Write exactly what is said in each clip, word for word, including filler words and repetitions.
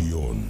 Univisión.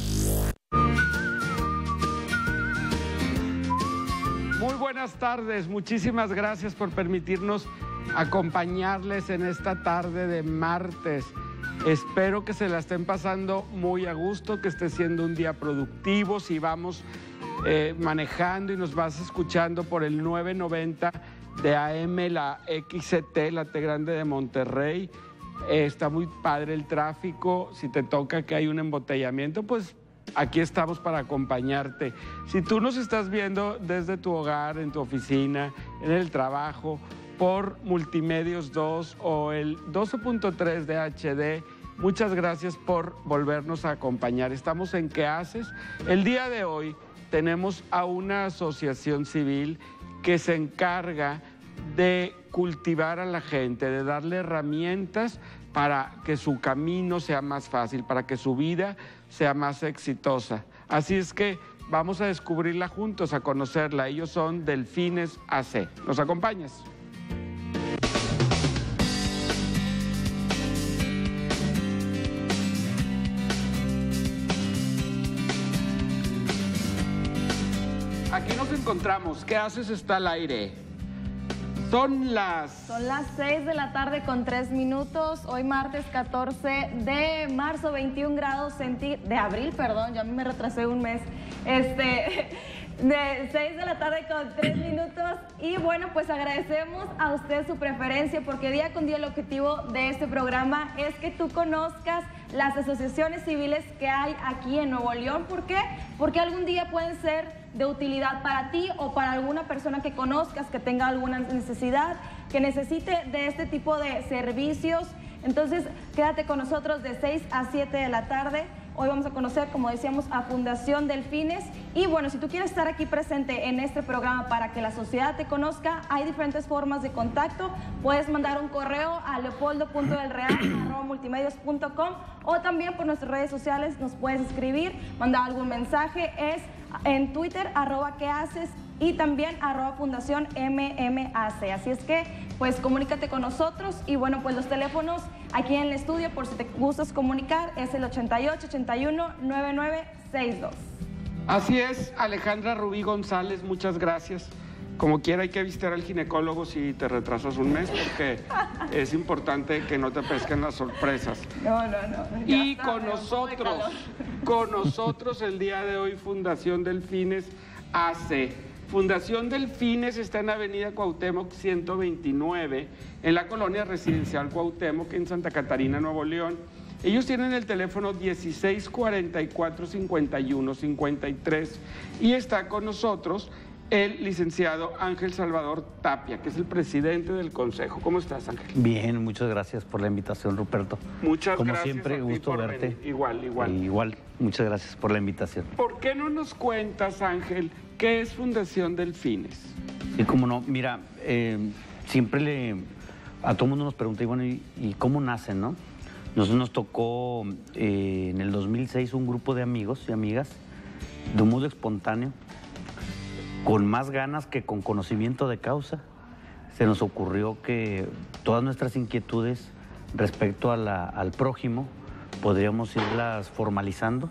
Muy buenas tardes, muchísimas gracias por permitirnos acompañarles en esta tarde de martes. Espero que se la estén pasando muy a gusto, que esté siendo un día productivo. Si vamos eh, manejando y nos vas escuchando por el nueve noventa de A M, la X C T, la T Grande de Monterrey, eh, está muy padre el tráfico. Si te toca que hay un embotellamiento, pues aquí estamos para acompañarte. Si tú nos estás viendo desde tu hogar, en tu oficina, en el trabajo, por Multimedios dos o el doce punto tres de H D, muchas gracias por volvernos a acompañar. Estamos en ¿Qué haces? El día de hoy tenemos a una asociación civil que se encarga de cultivar a la gente, de darle herramientas para que su camino sea más fácil, para que su vida sea más exitosa. Así es que vamos a descubrirla juntos, a conocerla. Ellos son Delfines A C. ¿Nos acompañas? Aquí nos encontramos. ¿Qué haces? Está al aire. Son las... Son las seis de la tarde con tres minutos. Hoy martes catorce de marzo, veintiún grados centígrados, de abril, perdón, ya me retrasé un mes. Este, de seis de la tarde con tres minutos. Y bueno, pues agradecemos a usted su preferencia, porque día con día el objetivo de este programa es que tú conozcas las asociaciones civiles que hay aquí en Nuevo León. ¿Por qué? Porque algún día pueden ser de utilidad para ti o para alguna persona que conozcas que tenga alguna necesidad, que necesite de este tipo de servicios. Entonces, quédate con nosotros de seis a siete de la tarde. Hoy vamos a conocer, como decíamos, a Fundación Delfines. Y bueno, si tú quieres estar aquí presente en este programa para que la sociedad te conozca, hay diferentes formas de contacto. Puedes mandar un correo a leopoldo punto del real arroba multimedios punto com, o también por nuestras redes sociales nos puedes escribir, mandar algún mensaje. Es en Twitter, arroba qué haces, y también arroba Fundación M M A C. Así es que, pues, comunícate con nosotros. Y bueno, pues los teléfonos aquí en el estudio, por si te gustas comunicar, es el ochenta y ocho, ochenta y uno, noventa y nueve sesenta y dos. Así es, Alejandra Rubí González, muchas gracias. Como quiera, hay que visitar al ginecólogo si te retrasas un mes, porque es importante que no te pesquen las sorpresas. No, no, no. Y está, con nosotros, con nosotros el día de hoy, Fundación Delfines A C. Fundación Delfines está en Avenida Cuauhtémoc ciento veintinueve, en la colonia residencial Cuauhtémoc, en Santa Catarina, Nuevo León. Ellos tienen el teléfono dieciséis cuarenta y cuatro, cincuenta y uno cincuenta y tres, y está con nosotros el licenciado Ángel Salvador Tapia, que es el presidente del consejo. ¿Cómo estás, Ángel? Bien, muchas gracias por la invitación, Ruperto. Muchas Como gracias. Como siempre, gusto verte. Venir. Igual, igual. E igual, muchas gracias por la invitación. ¿Por qué no nos cuentas, Ángel, qué es Fundación Delfines? Y como no, mira, eh, siempre le, a todo el mundo nos pregunta, y bueno, ¿y, y cómo nacen, no? Nosotros nos tocó eh, en el dos mil seis un grupo de amigos y amigas, de un modo espontáneo, con más ganas que con conocimiento de causa. Se nos ocurrió que todas nuestras inquietudes respecto a la, al prójimo podríamos irlas formalizando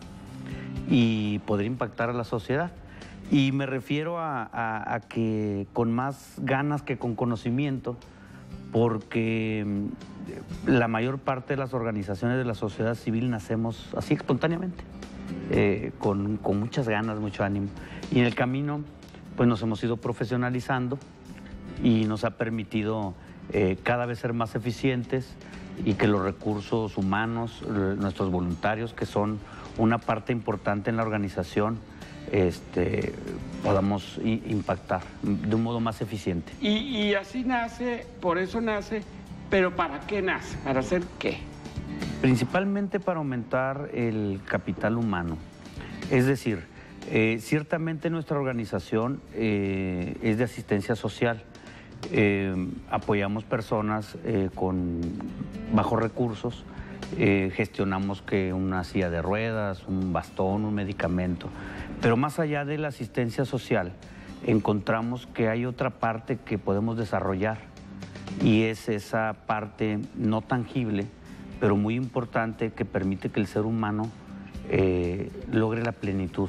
y poder impactar a la sociedad. Y me refiero a, a, a que con más ganas que con conocimiento, porque la mayor parte de las organizaciones de la sociedad civil nacemos así espontáneamente, eh, con, con muchas ganas, mucho ánimo. Y en el camino pues nos hemos ido profesionalizando y nos ha permitido eh, cada vez ser más eficientes, y que los recursos humanos, eh, nuestros voluntarios, que son una parte importante en la organización, este, podamos impactar de un modo más eficiente. Y, y así nace, por eso nace, pero ¿para qué nace? ¿Para hacer qué? Principalmente para aumentar el capital humano. Es decir, Eh, ciertamente nuestra organización eh, es de asistencia social. Eh, apoyamos personas eh, con bajos recursos, eh, gestionamos que una silla de ruedas, un bastón, un medicamento. Pero más allá de la asistencia social, encontramos que hay otra parte que podemos desarrollar, y es esa parte no tangible, pero muy importante, que permite que el ser humano eh, logre la plenitud.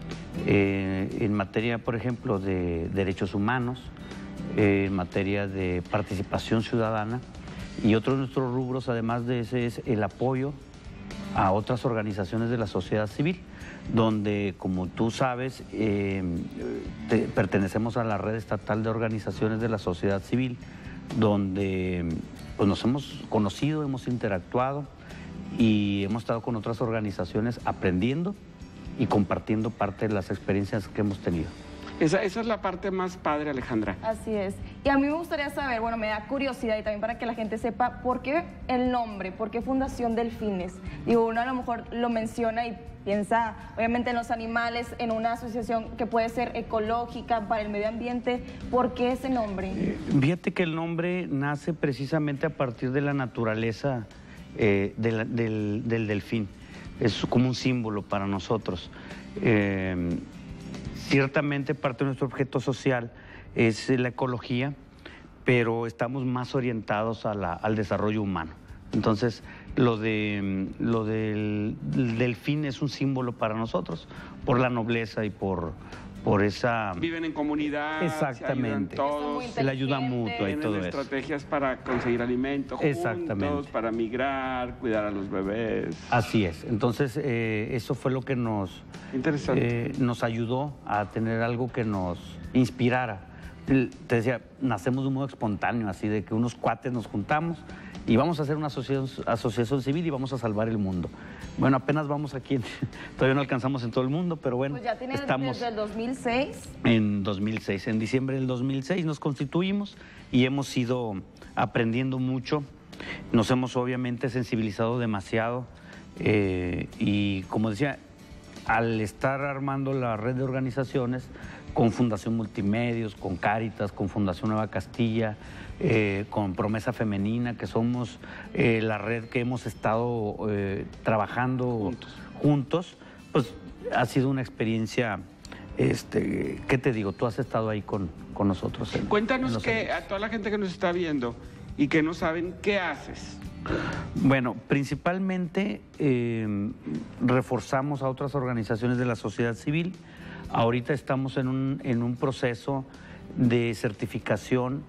Eh, en materia, por ejemplo, de derechos humanos, eh, en materia de participación ciudadana, y otro de nuestros rubros, además de ese, es el apoyo a otras organizaciones de la sociedad civil, donde, como tú sabes, eh, te, pertenecemos a la red estatal de organizaciones de la sociedad civil, donde pues, nos hemos conocido, hemos interactuado y hemos estado con otras organizaciones aprendiendo y compartiendo parte de las experiencias que hemos tenido. Esa, esa es la parte más padre, Alejandra. Así es. Y a mí me gustaría saber, bueno, me da curiosidad y también para que la gente sepa, ¿por qué el nombre? ¿Por qué Fundación Delfines? Digo, uno a lo mejor lo menciona y piensa, obviamente, en los animales, en una asociación que puede ser ecológica, para el medio ambiente. ¿Por qué ese nombre? Eh, fíjate que el nombre nace precisamente a partir de la naturaleza eh, de la, del, del delfín. Es como un símbolo para nosotros. Eh, Ciertamente parte de nuestro objeto social es la ecología, pero estamos más orientados a la, al desarrollo humano. Entonces, lo, de, lo del, del delfín es un símbolo para nosotros, por la nobleza y por, por esa... Viven en comunidad, exactamente, se ayudan todos, la ayuda mutua y todo eso. Tienen estrategias para conseguir alimento juntos, exactamente, para migrar, cuidar a los bebés. Así es. Entonces, eh, eso fue lo que nos... Interesante. Eh, nos ayudó a tener algo que nos inspirara. Te decía, nacemos de un modo espontáneo, así de que unos cuates nos juntamos y vamos a hacer una asociación, asociación civil y vamos a salvar el mundo. Bueno, apenas vamos aquí, todavía no alcanzamos en todo el mundo, pero bueno, pues ya tiene estamos desde el dos mil seis. En dos mil seis, en diciembre del dos mil seis nos constituimos y hemos ido aprendiendo mucho. Nos hemos obviamente sensibilizado demasiado eh, y, como decía, al estar armando la red de organizaciones con Fundación Multimedios, con Cáritas, con Fundación Nueva Castilla, eh, con Promesa Femenina, que somos eh, la red que hemos estado eh, trabajando juntos. juntos, pues ha sido una experiencia, este, ¿qué te digo? Tú has estado ahí con, con nosotros. En, Cuéntanos en que a toda la gente que nos está viendo y que no saben, ¿qué haces? Bueno, principalmente eh, reforzamos a otras organizaciones de la sociedad civil. Ahorita estamos en un, en un proceso de certificación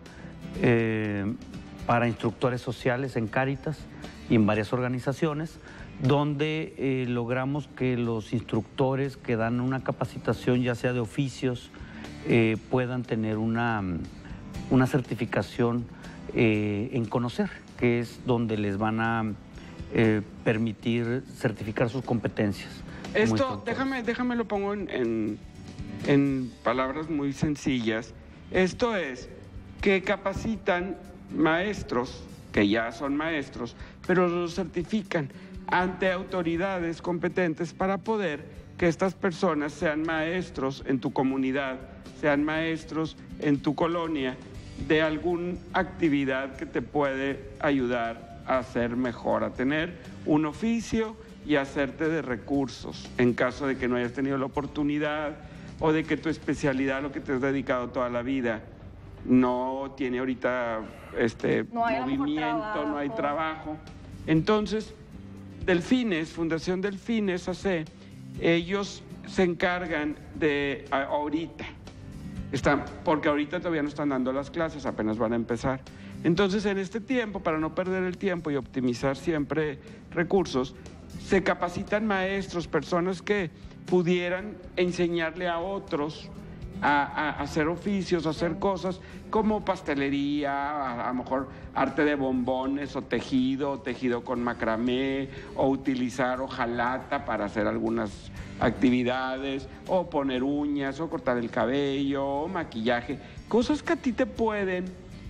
eh, para instructores sociales en Cáritas y en varias organizaciones, donde eh, logramos que los instructores que dan una capacitación, ya sea de oficios, eh, puedan tener una, una certificación eh, en conocer, que es donde les van a eh, permitir certificar sus competencias. Esto, déjame, déjame lo pongo en, en, en palabras muy sencillas. Esto es que capacitan maestros, que ya son maestros, pero los certifican ante autoridades competentes para poder que estas personas sean maestros en tu comunidad, sean maestros en tu colonia, de alguna actividad que te puede ayudar a ser mejor, a tener un oficio y hacerte de recursos en caso de que no hayas tenido la oportunidad o de que tu especialidad, lo que te has dedicado toda la vida, no tiene ahorita este no hay movimiento, no hay trabajo. Entonces, Delfines, Fundación Delfines A C, ellos se encargan de ahorita, están, porque ahorita todavía no están dando las clases, apenas van a empezar. Entonces, en este tiempo, para no perder el tiempo y optimizar siempre recursos, se capacitan maestros, personas que pudieran enseñarle a otros a, a, a hacer oficios, a hacer cosas como pastelería, a, a lo mejor arte de bombones o tejido, o tejido con macramé, o utilizar hojalata para hacer algunas actividades, o poner uñas, o cortar el cabello, o maquillaje, cosas que a ti te pueden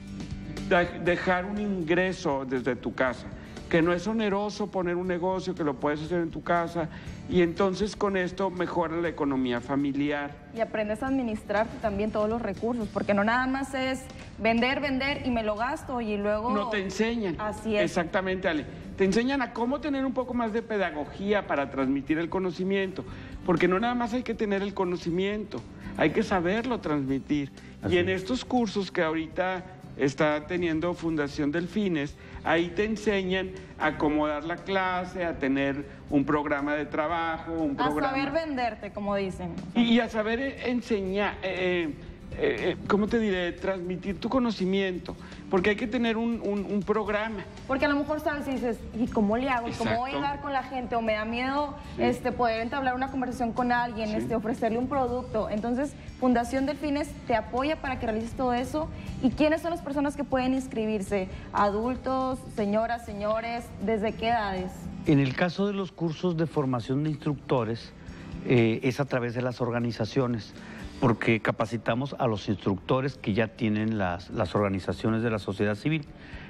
de- dejar un ingreso desde tu casa, que no es oneroso poner un negocio, que lo puedes hacer en tu casa, y entonces con esto mejora la economía familiar. Y aprendes a administrar también todos los recursos, porque no nada más es vender, vender y me lo gasto y luego... No te enseñan. Así es. Exactamente, Ale. Te enseñan a cómo tener un poco más de pedagogía para transmitir el conocimiento, porque no nada más hay que tener el conocimiento, hay que saberlo transmitir. Así Y en es. estos cursos que ahorita está teniendo Fundación Delfines. Ahí te enseñan a cómo dar la clase, a tener un programa de trabajo, un programa... A saber venderte, como dicen. Y, y a saber enseñar, eh, eh, ¿cómo te diré? Transmitir tu conocimiento, porque hay que tener un, un, un programa. Porque a lo mejor sabes y dices, ¿y cómo le hago? Exacto. ¿Cómo voy a hablar con la gente? O me da miedo Sí. este, poder entablar una conversación con alguien, Sí. este, ofrecerle un producto. Entonces, Fundación Delfines te apoya para que realices todo eso. ¿Y quiénes son las personas que pueden inscribirse? ¿Adultos, señoras, señores? ¿Desde qué edades? En el caso de los cursos de formación de instructores, eh, es a través de las organizaciones, porque capacitamos a los instructores que ya tienen las, las organizaciones de la sociedad civil.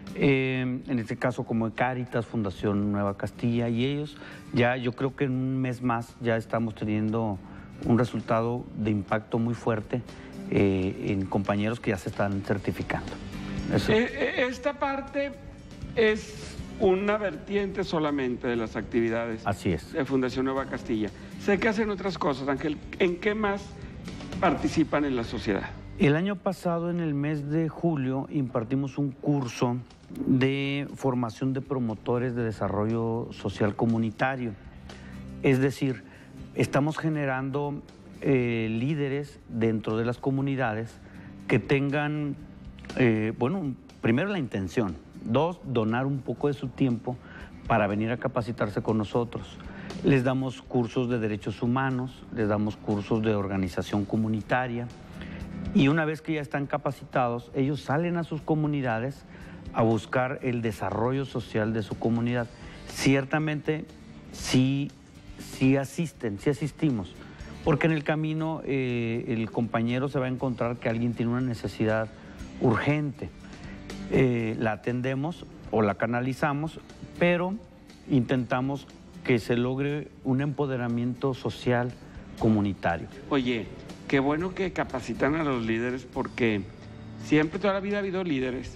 Eh, en este caso como Cáritas, Fundación Nueva Castilla, y ellos ya, yo creo que en un mes más ya estamos teniendo un resultado de impacto muy fuerte eh, en compañeros que ya se están certificando. Eso. Eh, eh, esta parte es una vertiente solamente de las actividades Así es. de Fundación Nueva Castilla. Sé que hacen otras cosas, Ángel. ¿En qué más participan en la sociedad? El año pasado, en el mes de julio, impartimos un curso de formación de promotores de desarrollo social comunitario. Es decir, estamos generando eh, líderes dentro de las comunidades que tengan, eh, bueno, primero la intención, dos, donar un poco de su tiempo para venir a capacitarse con nosotros. Les damos cursos de derechos humanos, les damos cursos de organización comunitaria, y una vez que ya están capacitados, ellos salen a sus comunidades a buscar el desarrollo social de su comunidad. Ciertamente sí, sí asisten, sí asistimos, porque en el camino eh, el compañero se va a encontrar que alguien tiene una necesidad urgente. Eh, la atendemos o la canalizamos, pero intentamos que se logre un empoderamiento social comunitario. Oye, qué bueno que capacitan a los líderes, porque siempre, toda la vida ha habido líderes,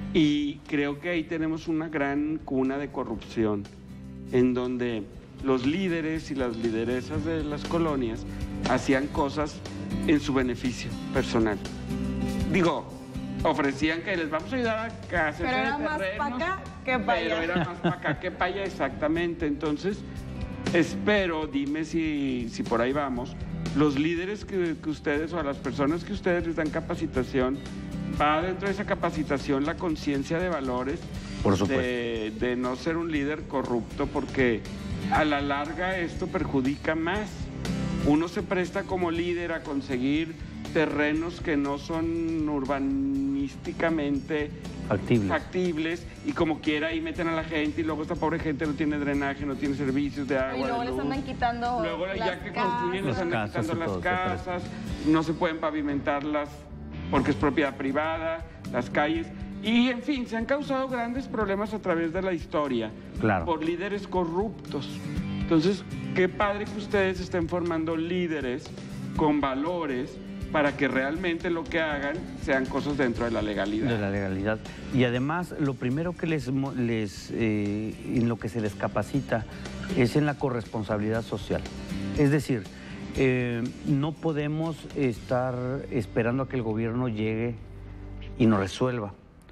y creo que ahí tenemos una gran cuna de corrupción, en donde los líderes y las lideresas de las colonias hacían cosas en su beneficio personal. Digo, ofrecían que les vamos a ayudar a hacer Pero era más para acá que para allá. Pero era más para acá que para allá, exactamente. Entonces, espero, dime si, si por ahí vamos, los líderes que, que ustedes, o a las personas que ustedes les dan capacitación, va dentro de esa capacitación la conciencia de valores, Por supuesto. de, de no ser un líder corrupto, porque a la larga esto perjudica más. Uno se presta como líder a conseguir terrenos que no son urbanísticamente Factibles. factibles, y como quiera ahí meten a la gente, y luego esta pobre gente no tiene drenaje, no tiene servicios de agua. Y luego de les luz. andan quitando Luego las ya que construyen les Las andan casas quitando y las todo, casas, no se pueden pavimentarlas porque es propiedad privada, las calles. Y en fin, se han causado grandes problemas a través de la historia, Claro. por líderes corruptos. Entonces, qué padre que ustedes estén formando líderes con valores para que realmente lo que hagan sean cosas dentro de la legalidad. De la legalidad. Y además, lo primero que les, mo- les eh, en lo que se les capacita es en la corresponsabilidad social. Es decir, eh, no podemos estar esperando a que el gobierno llegue y nos resuelva,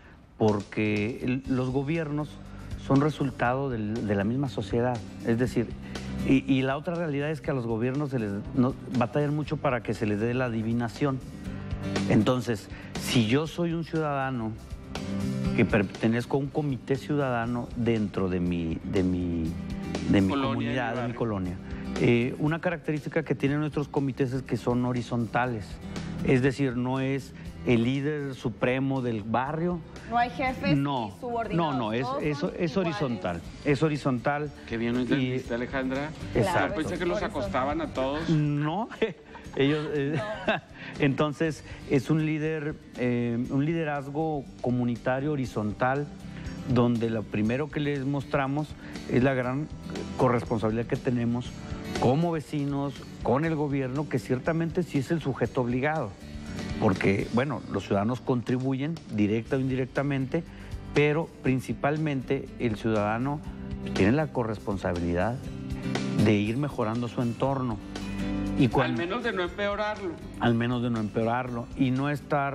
porque el- los gobiernos son resultado del- de la misma sociedad. Es decir, y, y la otra realidad es que a los gobiernos se les no, batallan mucho para que se les dé la adivinación. Entonces, si yo soy un ciudadano que pertenezco a un comité ciudadano dentro de mi, de mi, de mi Colonia, comunidad, de mi de mi barrio. colonia, eh, una característica que tienen nuestros comités es que son horizontales. Es decir, no es el líder supremo del barrio. No hay jefes No, y subordinados. no, no, es, Todos es, son es iguales. horizontal. Es horizontal. Qué bien lo entendiste, Alejandra. Exacto. Yo pensé que los acostaban a todos. No, ellos. eh, entonces, es un líder, eh, un liderazgo comunitario horizontal, donde lo primero que les mostramos es la gran corresponsabilidad que tenemos como vecinos, con el gobierno, que ciertamente sí es el sujeto obligado. Porque, bueno, los ciudadanos contribuyen directa o indirectamente, pero principalmente el ciudadano tiene la corresponsabilidad de ir mejorando su entorno. Y Al cuando, menos de no empeorarlo. al menos de no empeorarlo y no estar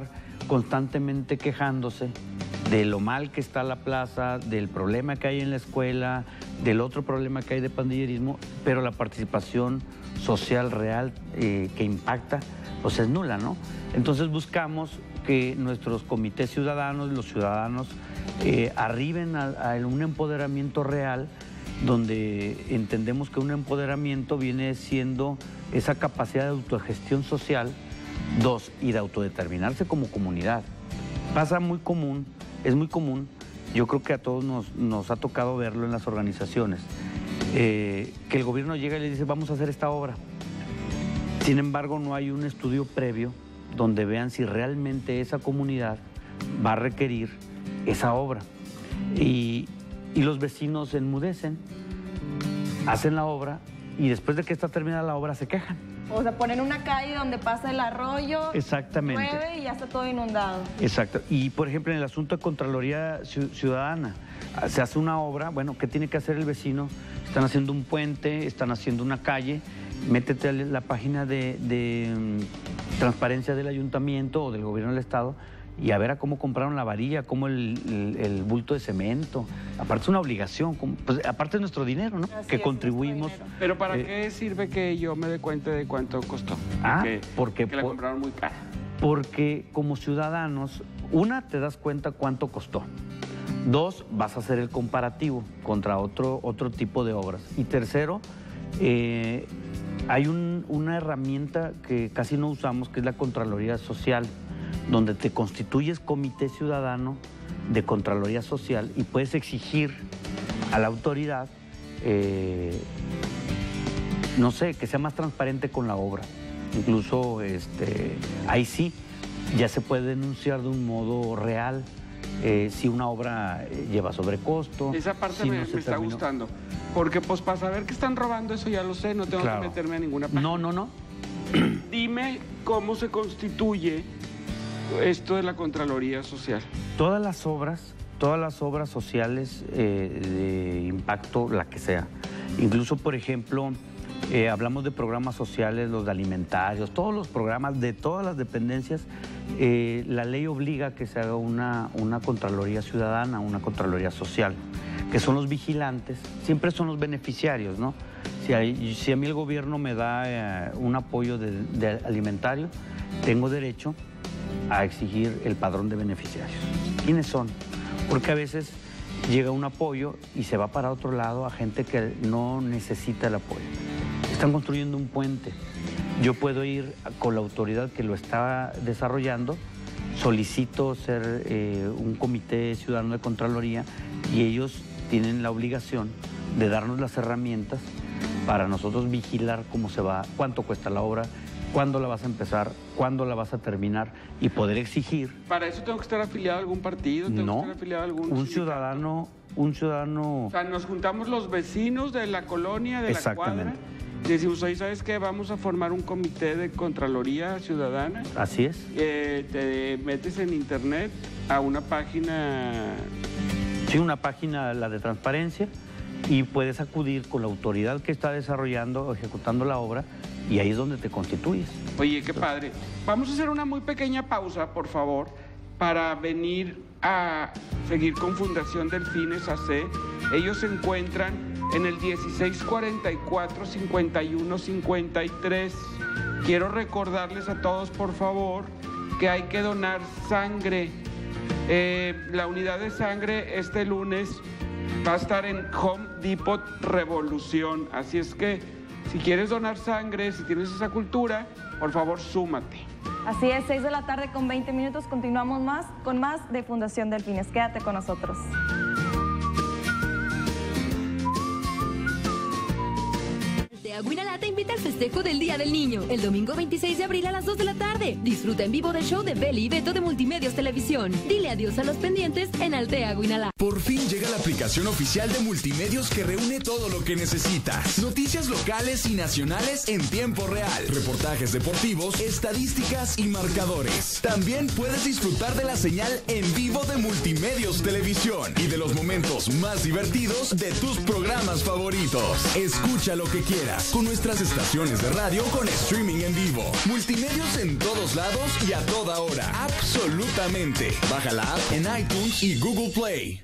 constantemente quejándose de lo mal que está la plaza, del problema que hay en la escuela, del otro problema que hay de pandillerismo, pero la participación social real eh, que impacta, pues es nula, ¿no? Entonces buscamos que nuestros comités ciudadanos, los ciudadanos, eh, arriben a, a un empoderamiento real, donde entendemos que un empoderamiento viene siendo esa capacidad de autogestión social, dos, y de autodeterminarse como comunidad. Pasa muy común, es muy común, yo creo que a todos nos, nos ha tocado verlo en las organizaciones, eh, que el gobierno llega y le dice, vamos a hacer esta obra. Sin embargo, no hay un estudio previo donde vean si realmente esa comunidad va a requerir esa obra. Y, y los vecinos enmudecen, hacen la obra y después de que está terminada la obra se quejan. O sea, ponen una calle donde pasa el arroyo, exactamente, llueve y ya está todo inundado. Exacto. Y, por ejemplo, en el asunto de Contraloría Ciudadana, se hace una obra, bueno, ¿qué tiene que hacer el vecino? Están haciendo un puente, están haciendo una calle, métete a la página de, de um, transparencia del ayuntamiento o del gobierno del estado y a ver a cómo compraron la varilla, cómo el, el, el bulto de cemento. Aparte es una obligación, pues, aparte es nuestro dinero, ¿no? Así que es, contribuimos. Pero ¿para eh, qué sirve que yo me dé cuenta de cuánto costó? Ah, que, porque que la por, compraron muy cara. Porque como ciudadanos, una, te das cuenta cuánto costó. Dos, vas a hacer el comparativo contra otro, otro tipo de obras. Y tercero, eh, hay un, una herramienta que casi no usamos, que es la Contraloría Social, donde te constituyes comité ciudadano de Contraloría Social y puedes exigir a la autoridad, eh, no sé, que sea más transparente con la obra. Incluso este, ahí sí, ya se puede denunciar de un modo real eh, si una obra lleva sobrecosto. Esa parte si me, no se me está terminó. gustando. Porque pues para saber que están robando eso ya lo sé, no tengo Claro. que meterme a ninguna página. No, no, no. Dime cómo se constituye esto de la Contraloría Social. Todas las obras, todas las obras sociales eh, de impacto, la que sea. Incluso, por ejemplo, eh, hablamos de programas sociales, los de alimentarios, todos los programas de todas las dependencias, eh, la ley obliga a que se haga una, una Contraloría Ciudadana, una Contraloría Social, que son los vigilantes, siempre son los beneficiarios, ¿no? Si, hay, si a mí el gobierno me da eh, un apoyo de, de alimentario, tengo derecho a exigir el padrón de beneficiarios. ¿Quiénes son? Porque a veces llega un apoyo y se va para otro lado a gente que no necesita el apoyo. Están construyendo un puente. Yo puedo ir con la autoridad que lo está desarrollando, solicito ser eh, un comité ciudadano de Contraloría y ellos tienen la obligación de darnos las herramientas para nosotros vigilar cómo se va, cuánto cuesta la obra, cuándo la vas a empezar, cuándo la vas a terminar y poder exigir. ¿Para eso tengo que estar afiliado a algún partido? ¿Tengo No, que estar afiliado a algún un sindicato? ciudadano, un ciudadano... O sea, nos juntamos los vecinos de la colonia, de la Exactamente. cuadra, y decimos, oye, ¿sabes qué? Vamos a formar un comité de Contraloría Ciudadana. Así es. Eh, te metes en internet a una página... Sí, una página, la de transparencia, y puedes acudir con la autoridad que está desarrollando o ejecutando la obra, y ahí es donde te constituyes. Oye, qué padre. Vamos a hacer una muy pequeña pausa, por favor, para venir a seguir con Fundación Delfines A C. Ellos se encuentran en el dieciséis cuarenta y cuatro, cincuenta y uno cincuenta y tres. Quiero recordarles a todos, por favor, que hay que donar sangre. Eh, la unidad de sangre este lunes va a estar en Home Depot Revolución. Así es que si quieres donar sangre, si tienes esa cultura, por favor, súmate. Así es, seis de la tarde con veinte minutos. Continuamos más con más de Fundación Delfines. Quédate con nosotros. Aguinalá te invita al festejo del Día del Niño, el domingo veintiséis de abril a las dos de la tarde. Disfruta en vivo del show de Beli y Beto de Multimedios Televisión. Dile adiós a los pendientes en Altea Aguinalá. Por fin llega la aplicación oficial de Multimedios que reúne todo lo que necesitas. Noticias locales y nacionales en tiempo real, reportajes deportivos, estadísticas y marcadores. También puedes disfrutar de la señal en vivo de Multimedios Televisión y de los momentos más divertidos de tus programas favoritos. Escucha lo que quieras, con nuestras estaciones de radio con streaming en vivo. Multimedios en todos lados y a toda hora. Absolutamente. Baja la app en iTunes y Google Play.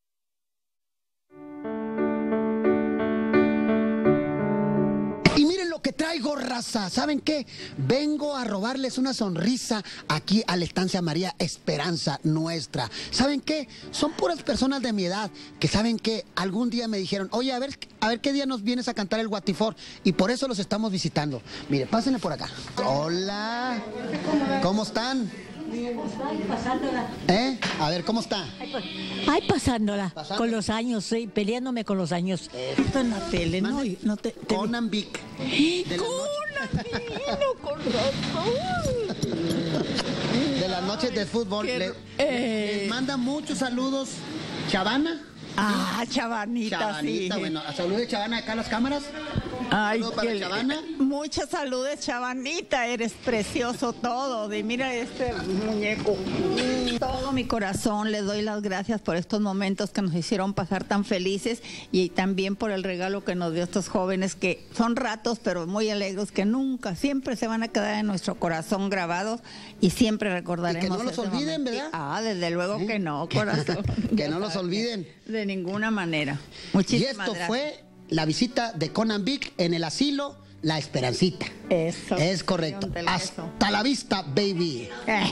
Y miren lo que traigo, raza. ¿Saben qué? Vengo a robarles una sonrisa aquí a la Estancia María Esperanza Nuestra. ¿Saben qué? Son puras personas de mi edad que saben que algún día me dijeron, oye, a ver, a ver qué día nos vienes a cantar el Guatifor. Y por eso los estamos visitando. Mire, pásenle por acá. Hola. ¿Cómo están? Pasándola. ¿Eh? A ver, ¿cómo está? Ay, pasándola. Pasándola. Con los años, sí, peleándome con los años. Esto en la tele, ¿no? Mande. no te, te... Conan Vic. De la Conan, no, con razón. De las noches de fútbol. Qué- Le, eh. les manda muchos saludos. Chavana. Ah, Chavanita, Chavanita, sí. bueno, saludos de Chavana acá a las cámaras. Ay, Saludos para qué- Chavana. Muchas saludes, Chavanita, eres precioso todo. De mira este muñeco. Todo mi corazón le doy las gracias por estos momentos que nos hicieron pasar tan felices y también por el regalo que nos dio estos jóvenes que son ratos pero muy alegres que nunca, siempre se van a quedar en nuestro corazón grabados y siempre recordaremos. Y que no los ese olviden, momento. ¿verdad? Ah, desde luego ¿Eh? que no, corazón. Que Ya no los sabes, olviden. De ninguna manera. Y Muchísimas esto gracias. fue la visita de Conan Vic en el asilo La Esperancita. Eso. Es correcto. Del beso. Hasta la vista, baby.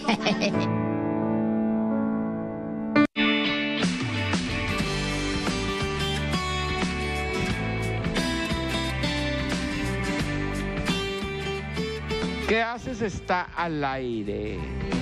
¿Qué haces? Está al aire.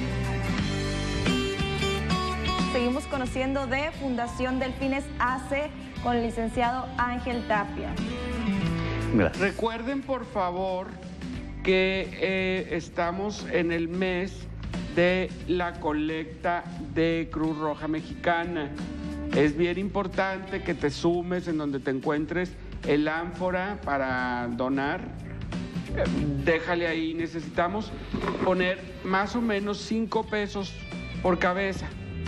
Seguimos conociendo de Fundación Delfines A C con el licenciado Ángel Tapia. Gracias. Recuerden, por favor, que eh, estamos en el mes de la colecta de Cruz Roja Mexicana. Es bien importante que te sumes en donde te encuentres el ánfora para donar. Eh, Déjale ahí, necesitamos poner más o menos cinco pesos por cabeza.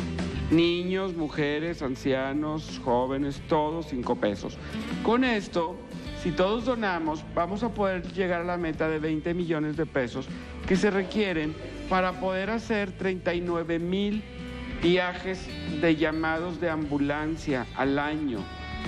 Niños, mujeres, ancianos, jóvenes, todos cinco pesos. Con esto, si todos donamos, vamos a poder llegar a la meta de veinte millones de pesos que se requieren para poder hacer treinta y nueve mil viajes de llamados de ambulancia al año,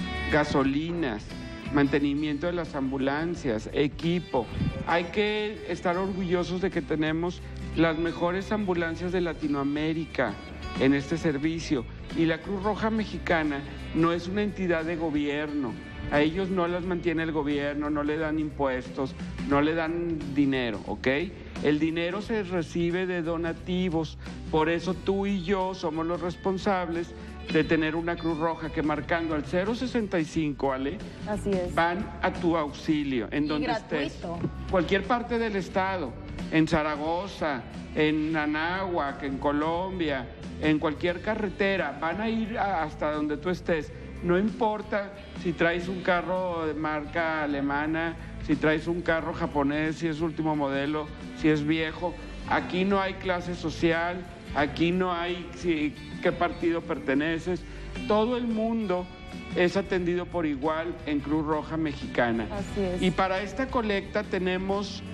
gasolinas, mantenimiento de las ambulancias, equipo. Hay que estar orgullosos de que tenemos las mejores ambulancias de Latinoamérica en este servicio. Y la Cruz Roja Mexicana no es una entidad de gobierno. A ellos no las mantiene el gobierno, no le dan impuestos, no le dan dinero, ¿ok? El dinero se recibe de donativos. Por eso tú y yo somos los responsables de tener una Cruz Roja que marcando al cero sesenta y cinco, Ale, Así es. van a tu auxilio, en Y donde estés. gratuito. Cualquier parte del estado, en Zaragoza, en Anáhuac, en Colombia, en cualquier carretera, van a ir a- hasta donde tú estés. No importa si traes un carro de marca alemana, si traes un carro japonés, si es último modelo, si es viejo. Aquí no hay clase social, aquí no hay si, qué partido perteneces. Todo el mundo es atendido por igual en Cruz Roja Mexicana. Así es. Y para esta colecta tenemos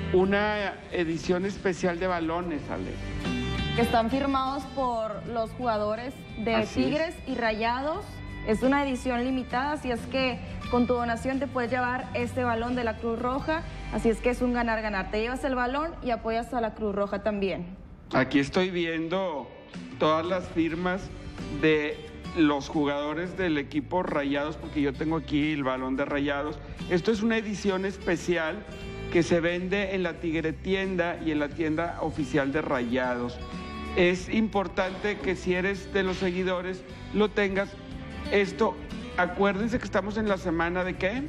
una edición especial de balones, Ale. Que están firmados por los jugadores de Así Tigres y Rayados. Es una edición limitada, así es que con tu donación te puedes llevar este balón de la Cruz Roja. Así es que es un ganar-ganar. Te llevas el balón y apoyas a la Cruz Roja también. Aquí estoy viendo todas las firmas de los jugadores del equipo Rayados, porque yo tengo aquí el balón de Rayados. Esto es una edición especial que se vende en la Tigre Tienda y en la tienda oficial de Rayados. Es importante que si eres de los seguidores lo tengas. Esto, acuérdense que estamos en la semana de ¿qué?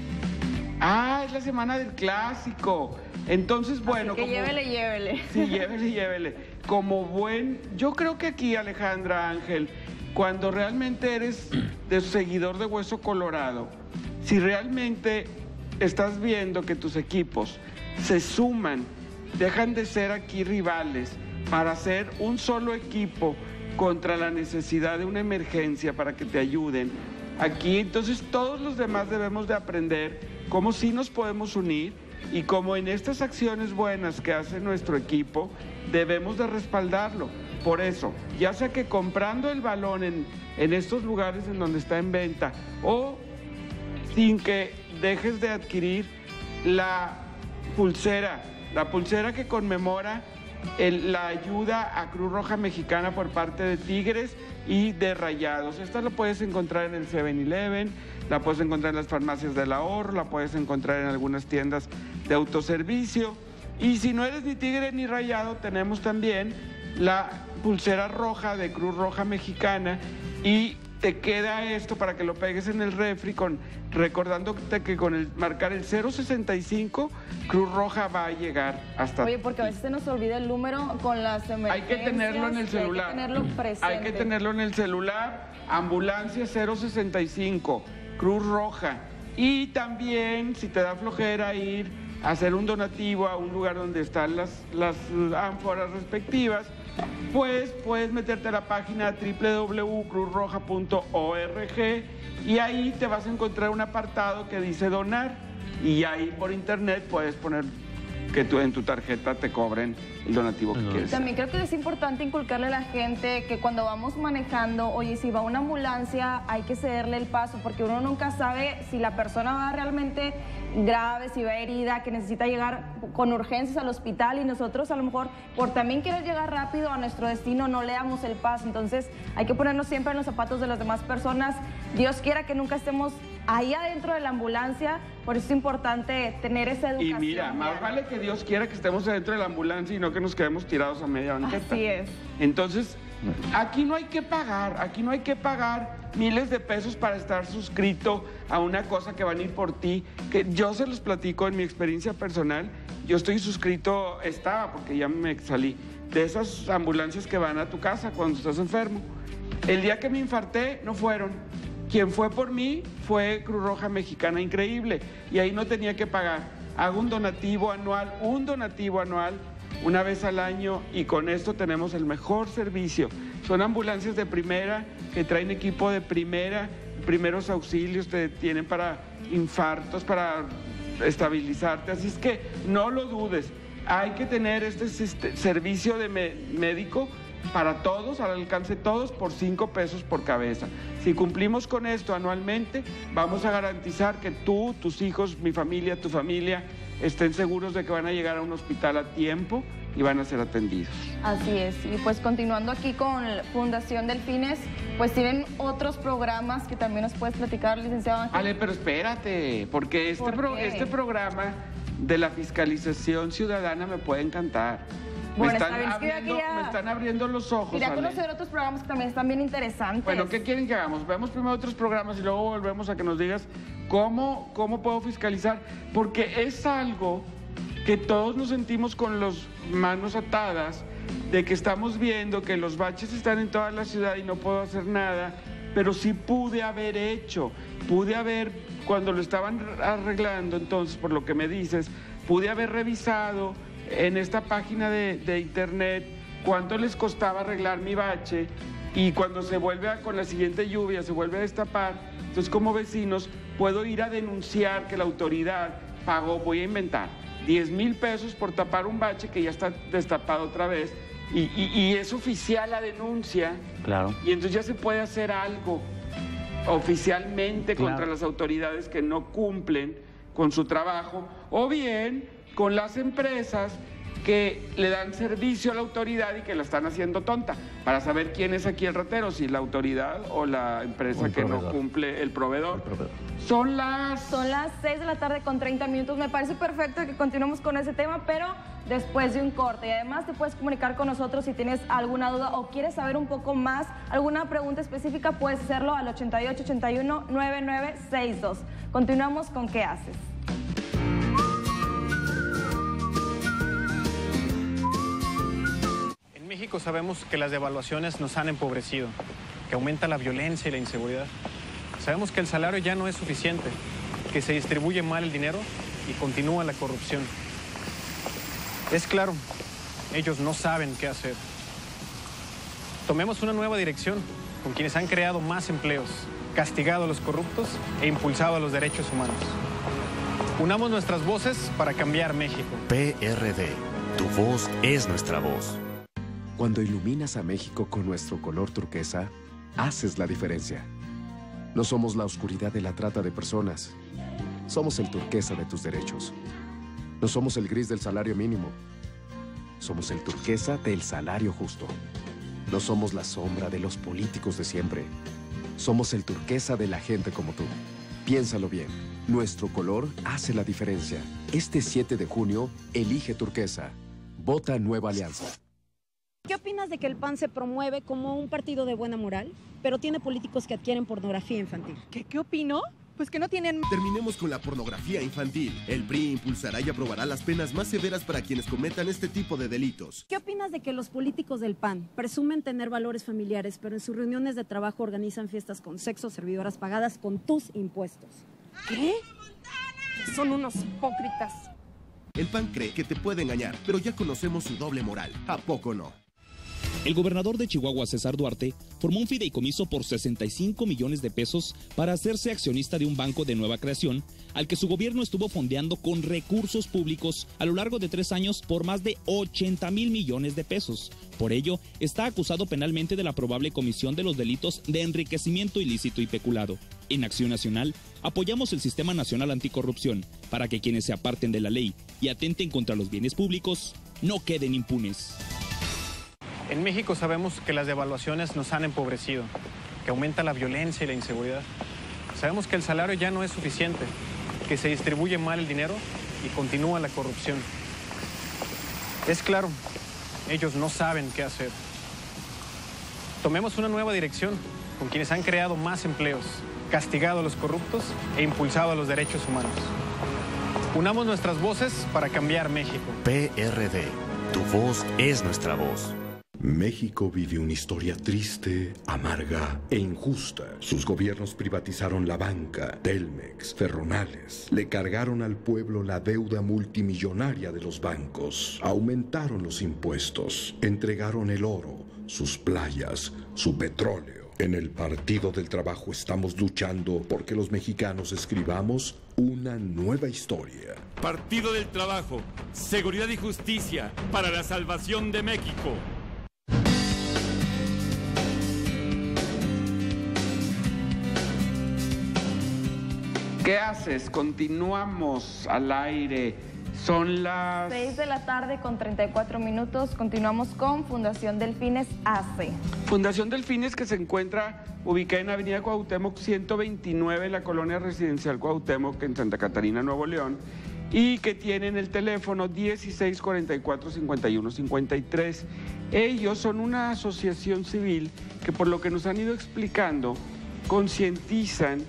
Ah, es la semana del clásico. Entonces, bueno, Así que como- llévele, llévele. Sí, llévele, llévele. Como buen, yo creo que aquí, Alejandra, Ángel, cuando realmente eres de seguidor de Hueso Colorado, si realmente estás viendo que tus equipos se suman, dejan de ser aquí rivales para hacer un solo equipo contra la necesidad de una emergencia para que te ayuden. Aquí entonces todos los demás debemos de aprender cómo sí nos podemos unir y cómo en estas acciones buenas que hace nuestro equipo debemos de respaldarlo. Por eso, ya sea que comprando el balón en, en estos lugares en donde está en venta o sin que dejes de adquirir la pulsera, la pulsera que conmemora el, la ayuda a Cruz Roja Mexicana por parte de Tigres y de Rayados. Esta la puedes encontrar en el seven eleven, la puedes encontrar en las farmacias del ahorro, la puedes encontrar en algunas tiendas de autoservicio. Y si no eres ni Tigre ni Rayado, tenemos también la pulsera roja de Cruz Roja Mexicana y te queda esto para que lo pegues en el refri, con, recordándote que con el marcar el cero sesenta y cinco, Cruz Roja va a llegar hasta... Oye, porque a veces se nos olvida el número con las emergencias. Hay que tenerlo en el celular. Hay que tenerlo presente. Hay que tenerlo en el celular. Ambulancia cero sesenta y cinco, Cruz Roja. Y también, si te da flojera ir a hacer un donativo a un lugar donde están las, las ánforas respectivas, pues puedes meterte a la página doble u doble u doble u punto cruz roja punto org y ahí te vas a encontrar un apartado que dice donar y ahí por internet puedes poner que tú en tu tarjeta te cobren el donativo que quieres. También creo que es importante inculcarle a la gente que cuando vamos manejando, oye, si va una ambulancia hay que cederle el paso porque uno nunca sabe si la persona va realmente grave, si va herida, que necesita llegar con urgencias al hospital y nosotros a lo mejor por también querer llegar rápido a nuestro destino no le damos el paso. Entonces hay que ponernos siempre en los zapatos de las demás personas. Dios quiera que nunca estemos ahí adentro de la ambulancia, por eso es importante tener esa educación. Y mira, más vale que Dios quiera que estemos adentro de la ambulancia y no que nos quedemos tirados a media banqueta. Así es. Entonces, aquí no hay que pagar, aquí no hay que pagar miles de pesos para estar suscrito a una cosa que van a ir por ti, que yo se los platico en mi experiencia personal. Yo estoy suscrito, estaba, porque ya me salí, de esas ambulancias que van a tu casa cuando estás enfermo. El día que me infarté, no fueron. Quien fue por mí fue Cruz Roja Mexicana, increíble. Y ahí no tenía que pagar. Hago un donativo anual, un donativo anual, una vez al año, y con esto tenemos el mejor servicio. Son ambulancias de primera, que traen equipo de primera, primeros auxilios, te tienen para infartos, para estabilizarte. Así es que no lo dudes. Hay que tener este servicio de médico para todos, al alcance de todos, por cinco pesos por cabeza. Si cumplimos con esto anualmente, vamos a garantizar que tú, tus hijos, mi familia, tu familia, estén seguros de que van a llegar a un hospital a tiempo y van a ser atendidos. Así es. Y pues continuando aquí con Fundación Delfines, pues tienen otros programas que también nos puedes platicar, licenciado Ángel. Ale, pero espérate, porque este, ¿Por pro, qué? este programa de la fiscalización ciudadana me puede encantar. Bueno, me, están está bien, es que yo abriendo, quería- me están abriendo los ojos, Quería Ale. conocer otros programas que también están bien interesantes. Bueno, ¿qué quieren que hagamos? Vemos primero otros programas y luego volvemos a que nos digas cómo, cómo puedo fiscalizar, porque es algo que todos nos sentimos con las manos atadas, de que estamos viendo que los baches están en toda la ciudad y no puedo hacer nada, pero sí pude haber hecho, pude haber, cuando lo estaban arreglando, entonces, por lo que me dices, pude haber revisado en esta página de, de internet cuánto les costaba arreglar mi bache, y cuando se vuelve a, con la siguiente lluvia, se vuelve a destapar, entonces como vecinos puedo ir a denunciar que la autoridad pagó, voy a inventar, diez mil pesos por tapar un bache que ya está destapado otra vez, y, y, y es oficial la denuncia. Claro. Y entonces ya se puede hacer algo oficialmente Claro. contra las autoridades que no cumplen con su trabajo, o bien con las empresas que le dan servicio a la autoridad y que la están haciendo tonta, para saber quién es aquí el ratero, si la autoridad o la empresa O el que no proveedor. cumple, el proveedor. El proveedor. Son las... Son las seis de la tarde con treinta minutos. Me parece perfecto que continuemos con ese tema, pero después de un corte. Y además te puedes comunicar con nosotros si tienes alguna duda o quieres saber un poco más, alguna pregunta específica, puedes hacerlo al ochenta y ocho, ochenta y uno, noventa y nueve sesenta y dos. Continuamos con ¿Qué haces? En México sabemos que las devaluaciones nos han empobrecido, que aumenta la violencia y la inseguridad. Sabemos que el salario ya no es suficiente, que se distribuye mal el dinero y continúa la corrupción. Es claro, ellos no saben qué hacer. Tomemos una nueva dirección con quienes han creado más empleos, castigado a los corruptos e impulsado a los derechos humanos. Unamos nuestras voces para cambiar México. P R D, tu voz es nuestra voz. Cuando iluminas a México con nuestro color turquesa, haces la diferencia. No somos la oscuridad de la trata de personas. Somos el turquesa de tus derechos. No somos el gris del salario mínimo. Somos el turquesa del salario justo. No somos la sombra de los políticos de siempre. Somos el turquesa de la gente como tú. Piénsalo bien. Nuestro color hace la diferencia. Este siete de junio, elige turquesa. Vota Nueva Alianza. ¿Qué opinas de que el P A N se promueve como un partido de buena moral, pero tiene políticos que adquieren pornografía infantil? ¿Qué, qué opino? Pues que no tienen... Terminemos con la pornografía infantil. El P R I impulsará y aprobará las penas más severas para quienes cometan este tipo de delitos. ¿Qué opinas de que los políticos del P A N presumen tener valores familiares, pero en sus reuniones de trabajo organizan fiestas con sexo, servidoras pagadas con tus impuestos? ¿Qué? Son unos hipócritas. El P A N cree que te puede engañar, pero ya conocemos su doble moral. ¿A poco no? El gobernador de Chihuahua, César Duarte, formó un fideicomiso por sesenta y cinco millones de pesos para hacerse accionista de un banco de nueva creación, al que su gobierno estuvo fondeando con recursos públicos a lo largo de tres años por más de ochenta mil millones de pesos. Por ello, está acusado penalmente de la probable comisión de los delitos de enriquecimiento ilícito y peculado. En Acción Nacional, apoyamos el Sistema Nacional Anticorrupción para que quienes se aparten de la ley y atenten contra los bienes públicos no queden impunes. En México sabemos que las devaluaciones nos han empobrecido, que aumenta la violencia y la inseguridad. Sabemos que el salario ya no es suficiente, que se distribuye mal el dinero y continúa la corrupción. Es claro, ellos no saben qué hacer. Tomemos una nueva dirección con quienes han creado más empleos, castigado a los corruptos e impulsado a los derechos humanos. Unamos nuestras voces para cambiar México. P R D, tu voz es nuestra voz. México vive una historia triste, amarga e injusta. Sus gobiernos privatizaron la banca, Telmex, Ferronales. Le cargaron al pueblo la deuda multimillonaria de los bancos. Aumentaron los impuestos. Entregaron el oro, sus playas, su petróleo. En el Partido del Trabajo estamos luchando porque los mexicanos escribamos una nueva historia. Partido del Trabajo, seguridad y justicia para la salvación de México. ¿Qué haces? Continuamos al aire. Son las... seis de la tarde con treinta y cuatro minutos. Continuamos con Fundación Delfines A C. Fundación Delfines, que se encuentra ubicada en Avenida Cuauhtémoc ciento veintinueve, en la colonia residencial Cuauhtémoc, en Santa Catarina, Nuevo León, y que tienen el teléfono dieciséis cuarenta y cuatro, cincuenta y uno cincuenta y tres. Ellos son una asociación civil que, por lo que nos han ido explicando, concientizan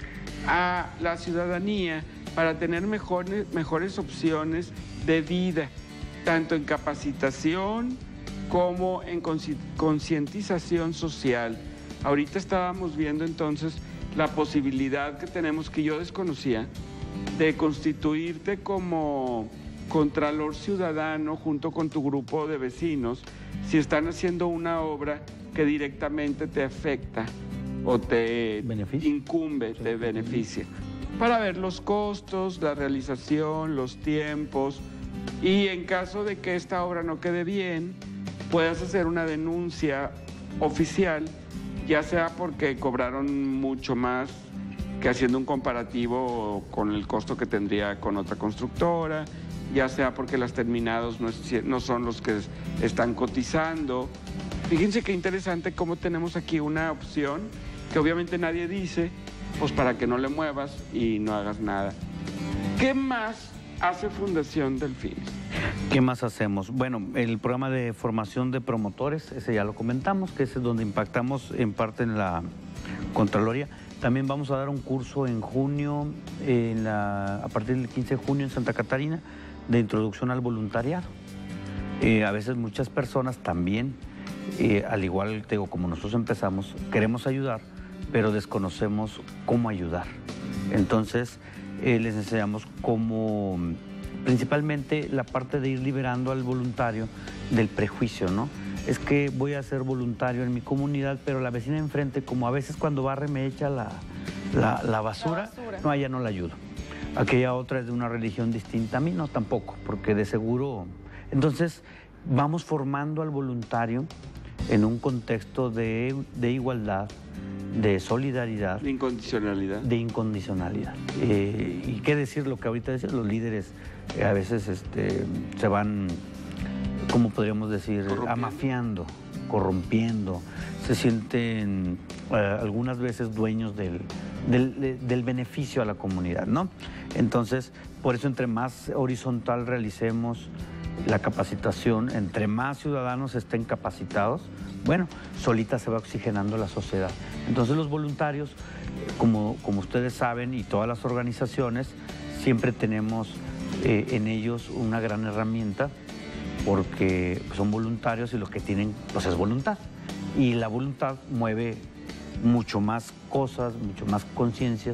a la ciudadanía para tener mejores, mejores opciones de vida, tanto en capacitación como en concientización social. Ahorita estábamos viendo entonces la posibilidad que tenemos, que yo desconocía, de constituirte como contralor ciudadano junto con tu grupo de vecinos si están haciendo una obra que directamente te afecta o te ¿Beneficia? incumbe, te beneficia, para ver los costos, la realización, los tiempos, y en caso de que esta obra no quede bien, puedas hacer una denuncia oficial, ya sea porque cobraron mucho más que haciendo un comparativo con el costo que tendría con otra constructora, ya sea porque los terminados no, es, no son los que están cotizando. Fíjense qué interesante cómo tenemos aquí una opción que obviamente nadie dice, pues para que no le muevas y no hagas nada. ¿Qué más hace Fundación Delfines? ¿Qué más hacemos? Bueno, el programa de formación de promotores, ese ya lo comentamos, que ese es donde impactamos en parte en la Contraloría. También vamos a dar un curso en junio, en la, a partir del quince de junio en Santa Catarina, de introducción al voluntariado. Eh, a veces muchas personas también, eh, al igual te digo, como nosotros empezamos, queremos ayudar, pero desconocemos cómo ayudar. Entonces, eh, les enseñamos cómo, principalmente la parte de ir liberando al voluntario del prejuicio, ¿no? Es que voy a ser voluntario en mi comunidad, pero la vecina enfrente, como a veces cuando barre me echa la, la, la, basura, la basura, no, a ella no la ayudo. aquella otra es de una religión distinta. A mí no tampoco, porque de seguro... Entonces, vamos formando al voluntario en un contexto de, de igualdad, de solidaridad. De incondicionalidad. De incondicionalidad. Eh, y qué decir lo que ahorita decían los líderes, eh, a veces este, se van, ¿cómo podríamos decir? Amafiando, corrompiendo, se sienten eh, algunas veces dueños del, del, del beneficio a la comunidad, ¿no? Entonces, por eso entre más horizontal realicemos la capacitación, entre más ciudadanos estén capacitados, bueno, solita se va oxigenando la sociedad. Entonces los voluntarios, como, como ustedes saben, y todas las organizaciones, siempre tenemos eh, en ellos una gran herramienta, porque son voluntarios y lo que tienen pues es voluntad. Y la voluntad mueve mucho más cosas, mucho más conciencias,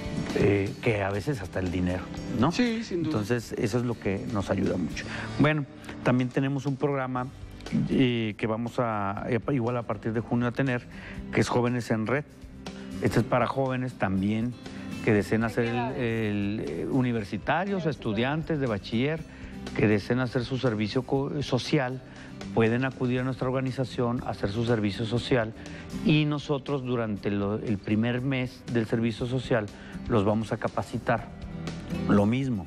eh, que a veces hasta el dinero, ¿no? Sí, sin duda. Entonces eso es lo que nos ayuda mucho. Bueno, también tenemos un programa eh, que vamos a, igual a partir de junio a tener, que es Jóvenes en Red. Este es para jóvenes también que deseen hacer el, el, universitarios, estudiantes de bachiller, que deseen hacer su servicio social, pueden acudir a nuestra organización a hacer su servicio social y nosotros durante lo, el primer mes del servicio social los vamos a capacitar. Lo mismo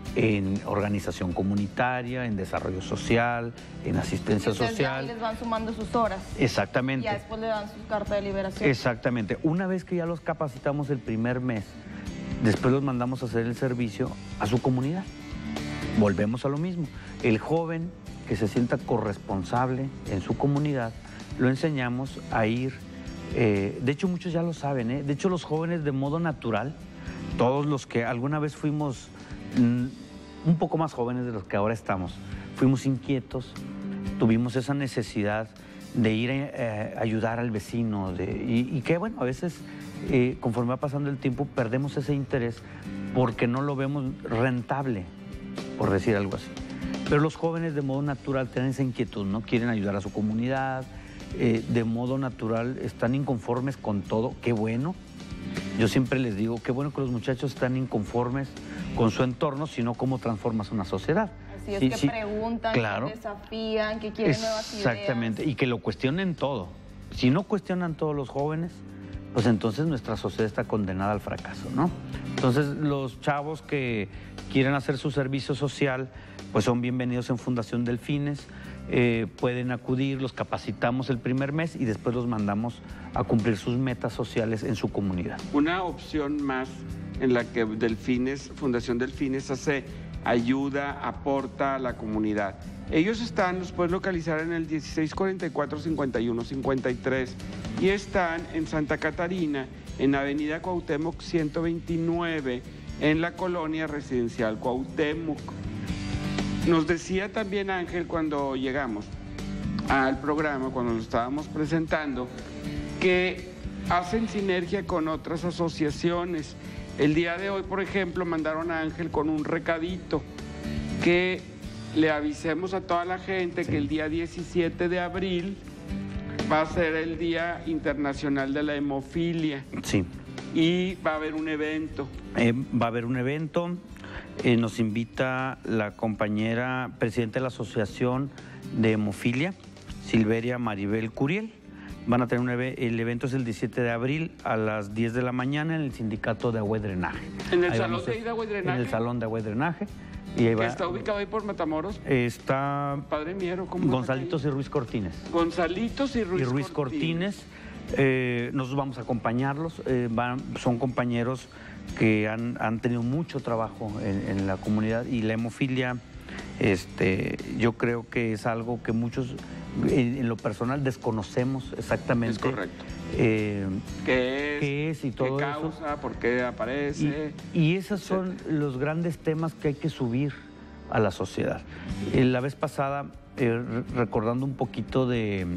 en organización comunitaria, en desarrollo social, en asistencia social. Y les van sumando sus horas. Exactamente. Y ya después le dan su carta de liberación. Exactamente. Una vez que ya los capacitamos el primer mes, después los mandamos a hacer el servicio a su comunidad. Volvemos a lo mismo. El joven que se sienta corresponsable en su comunidad, lo enseñamos a ir, eh, de hecho muchos ya lo saben, ¿eh? De hecho los jóvenes de modo natural, todos los que alguna vez fuimos mm, un poco más jóvenes de los que ahora estamos, fuimos inquietos, tuvimos esa necesidad de ir a eh, ayudar al vecino, de, y, y que bueno, a veces eh, conforme va pasando el tiempo perdemos ese interés porque no lo vemos rentable, por decir algo así. Pero los jóvenes de modo natural tienen esa inquietud, ¿no? Quieren ayudar a su comunidad, eh, de modo natural están inconformes con todo, qué bueno. Yo siempre les digo, qué bueno que los muchachos están inconformes con su entorno, sino cómo transformas una sociedad. Así es, sí, que sí, preguntan, claro, que desafían, que quieren nuevas ideas. Exactamente, y que lo cuestionen todo. Si no cuestionan todos los jóvenes, pues entonces nuestra sociedad está condenada al fracaso, ¿no? Entonces los chavos que quieren hacer su servicio social, pues son bienvenidos en Fundación Delfines, eh, pueden acudir, los capacitamos el primer mes y después los mandamos a cumplir sus metas sociales en su comunidad. Una opción más en la que Delfines, Fundación Delfines hace ayuda, aporta a la comunidad. Ellos están, los puedes localizar en el dieciséis cuarenta y cuatro, cincuenta y uno cincuenta y tres y están en Santa Catarina, en Avenida Cuauhtémoc ciento veintinueve, en la colonia residencial Cuauhtémoc. Nos decía también Ángel cuando llegamos al programa, cuando lo estábamos presentando, que hacen sinergia con otras asociaciones. El día de hoy, por ejemplo, mandaron a Ángel con un recadito que le avisemos a toda la gente sí. que el día diecisiete de abril va a ser el Día Internacional de la Hemofilia. Sí. Y va a haber un evento. Eh, va a haber un evento. Eh, nos invita la compañera presidenta de la Asociación de Hemofilia, Silveria Maribel Curiel. Van a tener un ev el evento es el diecisiete de abril a las diez de la mañana en el Sindicato de Agua y Drenaje. ¿En el ahí salón de, de Agua y Drenaje? En el Salón de Agua y Drenaje. Y ahí va, ¿está ubicado ahí por Matamoros? Está Padre Miero, ¿cómo Gonzalitos y Ruiz Cortines. Gonzalitos y Ruiz, y Ruiz Cortines. Cortines. Eh, nosotros vamos a acompañarlos. Eh, van, son compañeros que han, han tenido mucho trabajo en, en la comunidad y la hemofilia, este, yo creo que es algo que muchos en, en lo personal desconocemos exactamente. Es correcto. Eh, ¿Qué es? ¿Qué es y todo ¿Qué causa? eso? ¿Por qué aparece? Y, y esos son los grandes temas que hay que subir a la sociedad. Eh, la vez pasada, eh, recordando un poquito de,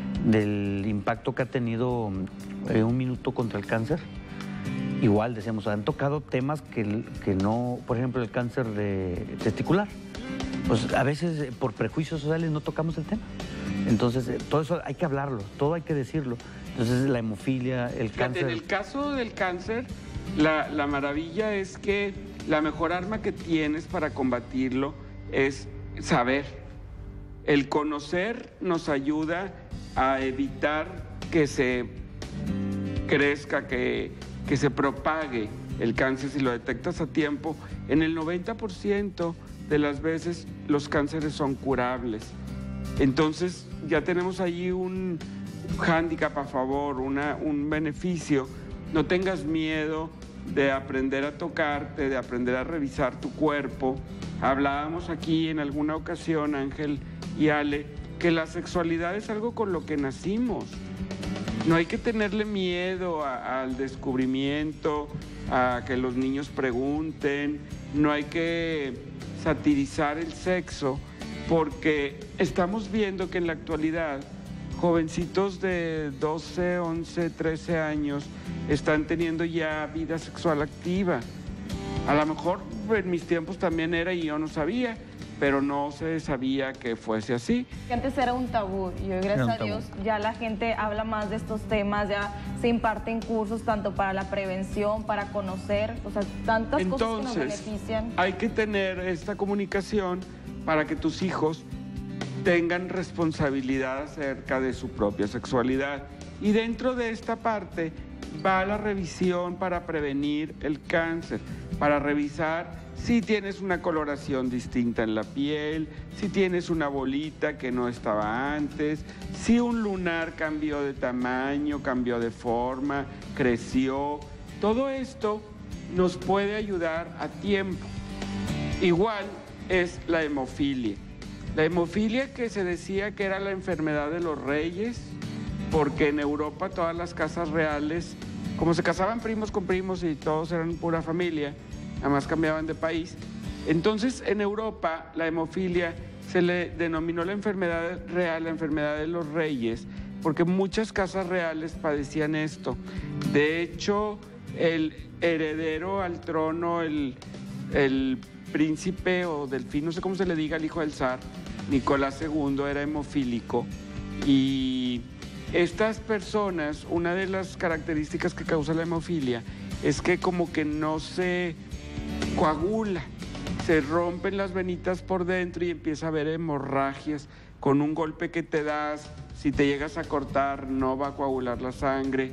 del impacto que ha tenido eh, Un Minuto contra el Cáncer, igual decíamos, han tocado temas que, que no, por ejemplo, el cáncer de testicular. Pues a veces por prejuicios sociales no tocamos el tema. Entonces, todo eso hay que hablarlo, todo hay que decirlo. Entonces, la hemofilia, el Fíjate, cáncer... en el caso del cáncer, la, la maravilla es que la mejor arma que tienes para combatirlo es saber. El conocer nos ayuda a evitar que se crezca, que, que se propague el cáncer. Si lo detectas a tiempo, en el noventa por ciento de las veces los cánceres son curables. Entonces ya tenemos ahí un hándicap a favor, una, un beneficio. No tengas miedo de aprender a tocarte, de aprender a revisar tu cuerpo. Hablábamos aquí en alguna ocasión, Ángel y Ale, que la sexualidad es algo con lo que nacimos. No hay que tenerle miedo a, al descubrimiento, a que los niños pregunten, no hay que satirizar el sexo, porque estamos viendo que en la actualidad jovencitos de doce, once, trece años están teniendo ya vida sexual activa. A lo mejor en mis tiempos también era y yo no sabía, pero no se sabía que fuese así. Antes era un tabú y hoy, gracias a Dios, ya la gente habla más de estos temas, ya se imparten cursos tanto para la prevención, para conocer, o sea, tantas Entonces, cosas que nos benefician. Hay que tener esta comunicación para que tus hijos tengan responsabilidad acerca de su propia sexualidad. Y dentro de esta parte va la revisión para prevenir el cáncer, para revisar si tienes una coloración distinta en la piel, si tienes una bolita que no estaba antes, si un lunar cambió de tamaño, cambió de forma, creció. Todo esto nos puede ayudar a tiempo. Igual es la hemofilia. La hemofilia, que se decía que era la enfermedad de los reyes, porque en Europa todas las casas reales, como se casaban primos con primos y todos eran pura familia, nada más cambiaban de país. Entonces, en Europa, la hemofilia se le denominó la enfermedad real, la enfermedad de los reyes, porque muchas casas reales padecían esto. De hecho, el heredero al trono, el, el príncipe o delfín, no sé cómo se le diga al hijo del zar, Nicolás segundo, era hemofílico. Y estas personas, una de las características que causa la hemofilia es que como que no se coagula, se rompen las venitas por dentro y empieza a haber hemorragias. Con un golpe que te das, si te llegas a cortar, no va a coagular la sangre.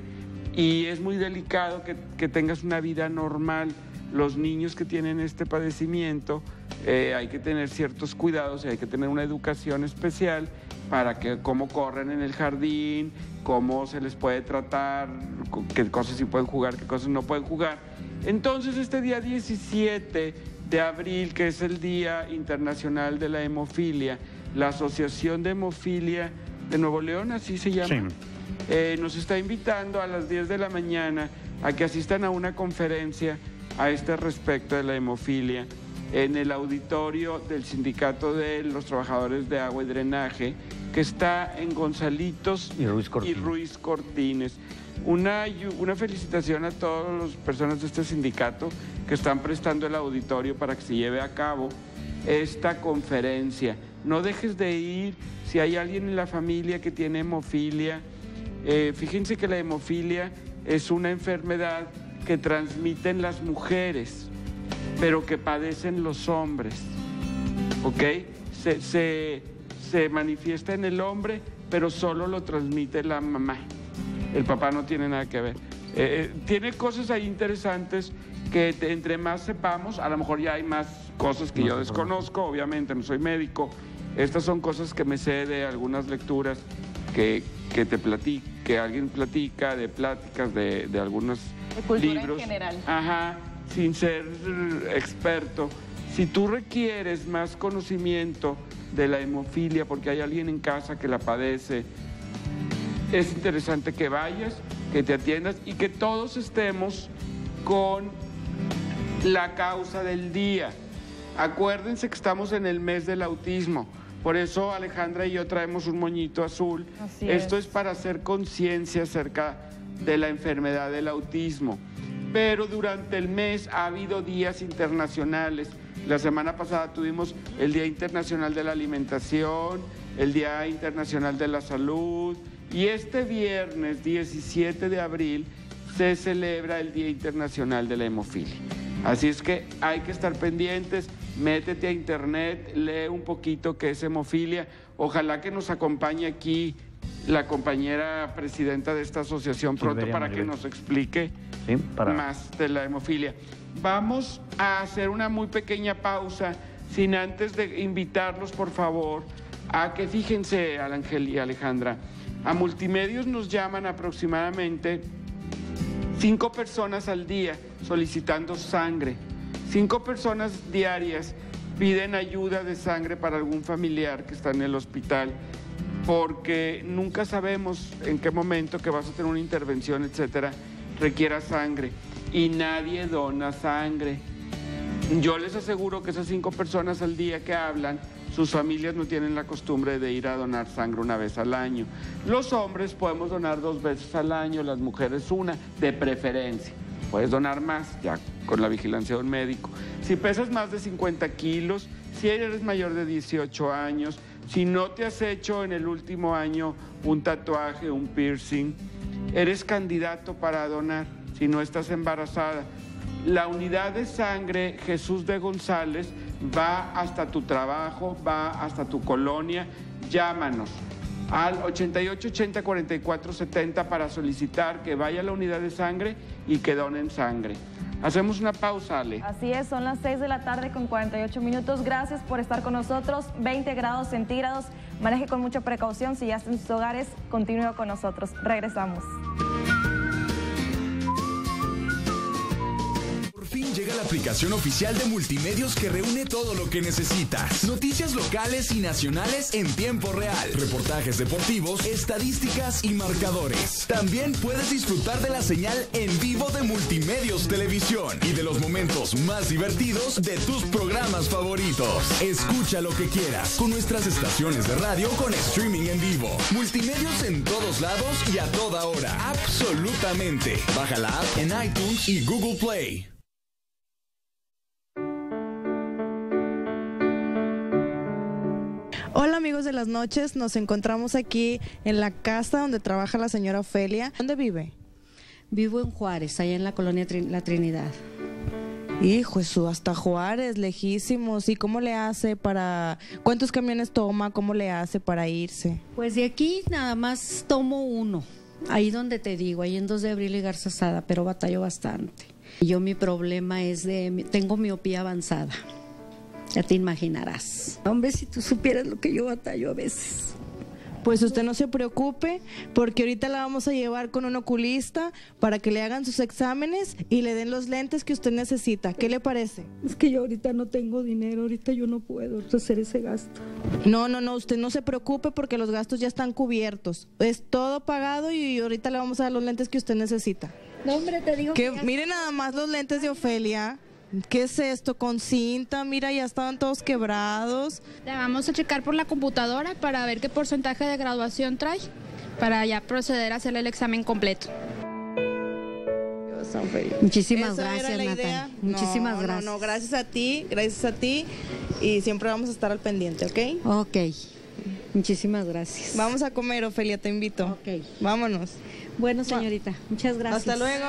Y es muy delicado que, que tengas una vida normal. Los niños que tienen este padecimiento, eh, hay que tener ciertos cuidados y hay que tener una educación especial para que cómo corren en el jardín, cómo se les puede tratar, qué cosas sí pueden jugar, qué cosas no pueden jugar. Entonces, este día diecisiete de abril, que es el Día Internacional de la Hemofilia, la Asociación de Hemofilia de Nuevo León, así se llama, sí. eh, nos está invitando a las diez de la mañana a que asistan a una conferencia a este respecto de la hemofilia en el auditorio del Sindicato de los Trabajadores de Agua y Drenaje, que está en Gonzalitos y Ruiz Cortines. Y Ruiz Cortines. Una, una felicitación a todas las personas de este sindicato que están prestando el auditorio para que se lleve a cabo esta conferencia. No dejes de ir. Si hay alguien en la familia que tiene hemofilia, eh, fíjense que la hemofilia es una enfermedad que transmiten las mujeres, pero que padecen los hombres, ¿ok? Se, se, se manifiesta en el hombre, pero solo lo transmite la mamá. El papá no tiene nada que ver. Eh, tiene cosas ahí interesantes que te, entre más sepamos, a lo mejor ya hay más cosas que no yo desconozco, obviamente, no soy médico. Estas son cosas que me sé de algunas lecturas que, que te platica, que alguien platica, de pláticas, de, de algunos de cultura libros. En general. Ajá, sin ser experto. Si tú requieres más conocimiento de la hemofilia porque hay alguien en casa que la padece, es interesante que vayas, que te atiendas y que todos estemos con la causa del día. Acuérdense que estamos en el mes del autismo. Por eso Alejandra y yo traemos un moñito azul. Así Esto es. es para hacer conciencia acerca de la enfermedad del autismo. Pero durante el mes ha habido días internacionales. La semana pasada tuvimos el Día Internacional de la Alimentación, el Día Internacional de la Salud, y este viernes diecisiete de abril se celebra el Día Internacional de la Hemofilia. Así es que hay que estar pendientes, métete a internet, lee un poquito qué es hemofilia. Ojalá que nos acompañe aquí la compañera presidenta de esta asociación pronto Silveria para Maribel. que nos explique Sí, para... más de la hemofilia. Vamos a hacer una muy pequeña pausa, sin antes de invitarlos, por favor, a que fíjense, Ángel y Alejandra, a Multimedios nos llaman aproximadamente cinco personas al día solicitando sangre. Cinco personas diarias piden ayuda de sangre para algún familiar que está en el hospital, porque nunca sabemos en qué momento que vas a tener una intervención, etcétera, requiera sangre, y nadie dona sangre. Yo les aseguro que esas cinco personas al día que hablan, sus familias no tienen la costumbre de ir a donar sangre una vez al año. Los hombres podemos donar dos veces al año, las mujeres una, de preferencia. Puedes donar más, ya con la vigilancia de un médico. Si pesas más de cincuenta kilos, si eres mayor de dieciocho años, si no te has hecho en el último año un tatuaje, un piercing, eres candidato para donar. Si no estás embarazada, la unidad de sangre Jesús de González va hasta tu trabajo, va hasta tu colonia. Llámanos al ochenta y ocho ochenta cuarenta y cuatro setenta para solicitar que vaya a la unidad de sangre y que donen sangre. Hacemos una pausa, Ale. Así es, son las seis de la tarde con cuarenta y ocho minutos. Gracias por estar con nosotros. veinte grados centígrados. Maneje con mucha precaución. Si ya está en sus hogares, continúe con nosotros. Regresamos. Por fin llega la aplicación oficial de Multimedios que reúne todo lo que necesitas. Noticias locales y nacionales en tiempo real, reportajes deportivos, estadísticas y marcadores. También puedes disfrutar de la señal en vivo de Multimedios Televisión y de los momentos más divertidos de tus programas favoritos. Escucha lo que quieras con nuestras estaciones de radio con streaming en vivo. Multimedios en todos lados y a toda hora. Absolutamente. Baja la app en iTunes y Google Play. Hola amigos de las noches, nos encontramos aquí en la casa donde trabaja la señora Ofelia. ¿Dónde vive? Vivo en Juárez, allá en la colonia Trin- La Trinidad. Hijo Jesús, hasta Juárez, lejísimos. ¿Y cómo le hace para...? ¿Cuántos camiones toma? ¿Cómo le hace para irse? Pues de aquí nada más tomo uno, ahí donde te digo, ahí en dos de abril y Garza Sada, pero batallo bastante. Y yo mi problema es de, tengo miopía avanzada. Ya te imaginarás. Hombre, si tú supieras lo que yo batallo a veces. Pues usted no se preocupe, porque ahorita la vamos a llevar con un oculista para que le hagan sus exámenes y le den los lentes que usted necesita. ¿Qué le parece? Es que yo ahorita no tengo dinero, ahorita yo no puedo hacer ese gasto. No, no, no, usted no se preocupe porque los gastos ya están cubiertos. Es todo pagado y ahorita le vamos a dar los lentes que usted necesita. No, hombre, te digo que... que ya... Mire nada más los lentes de Ofelia. ¿Qué es esto? Con cinta, mira, ya estaban todos quebrados. La vamos a checar por la computadora para ver qué porcentaje de graduación trae, para ya proceder a hacerle el examen completo. Muchísimas ¿Esa gracias, era la Natalia. idea? Muchísimas no, gracias. No, no, gracias a ti, gracias a ti y siempre vamos a estar al pendiente, ¿ok? Ok, muchísimas gracias. Vamos a comer, Ofelia, te invito. Ok. Vámonos. Bueno, señorita, muchas gracias. Hasta luego.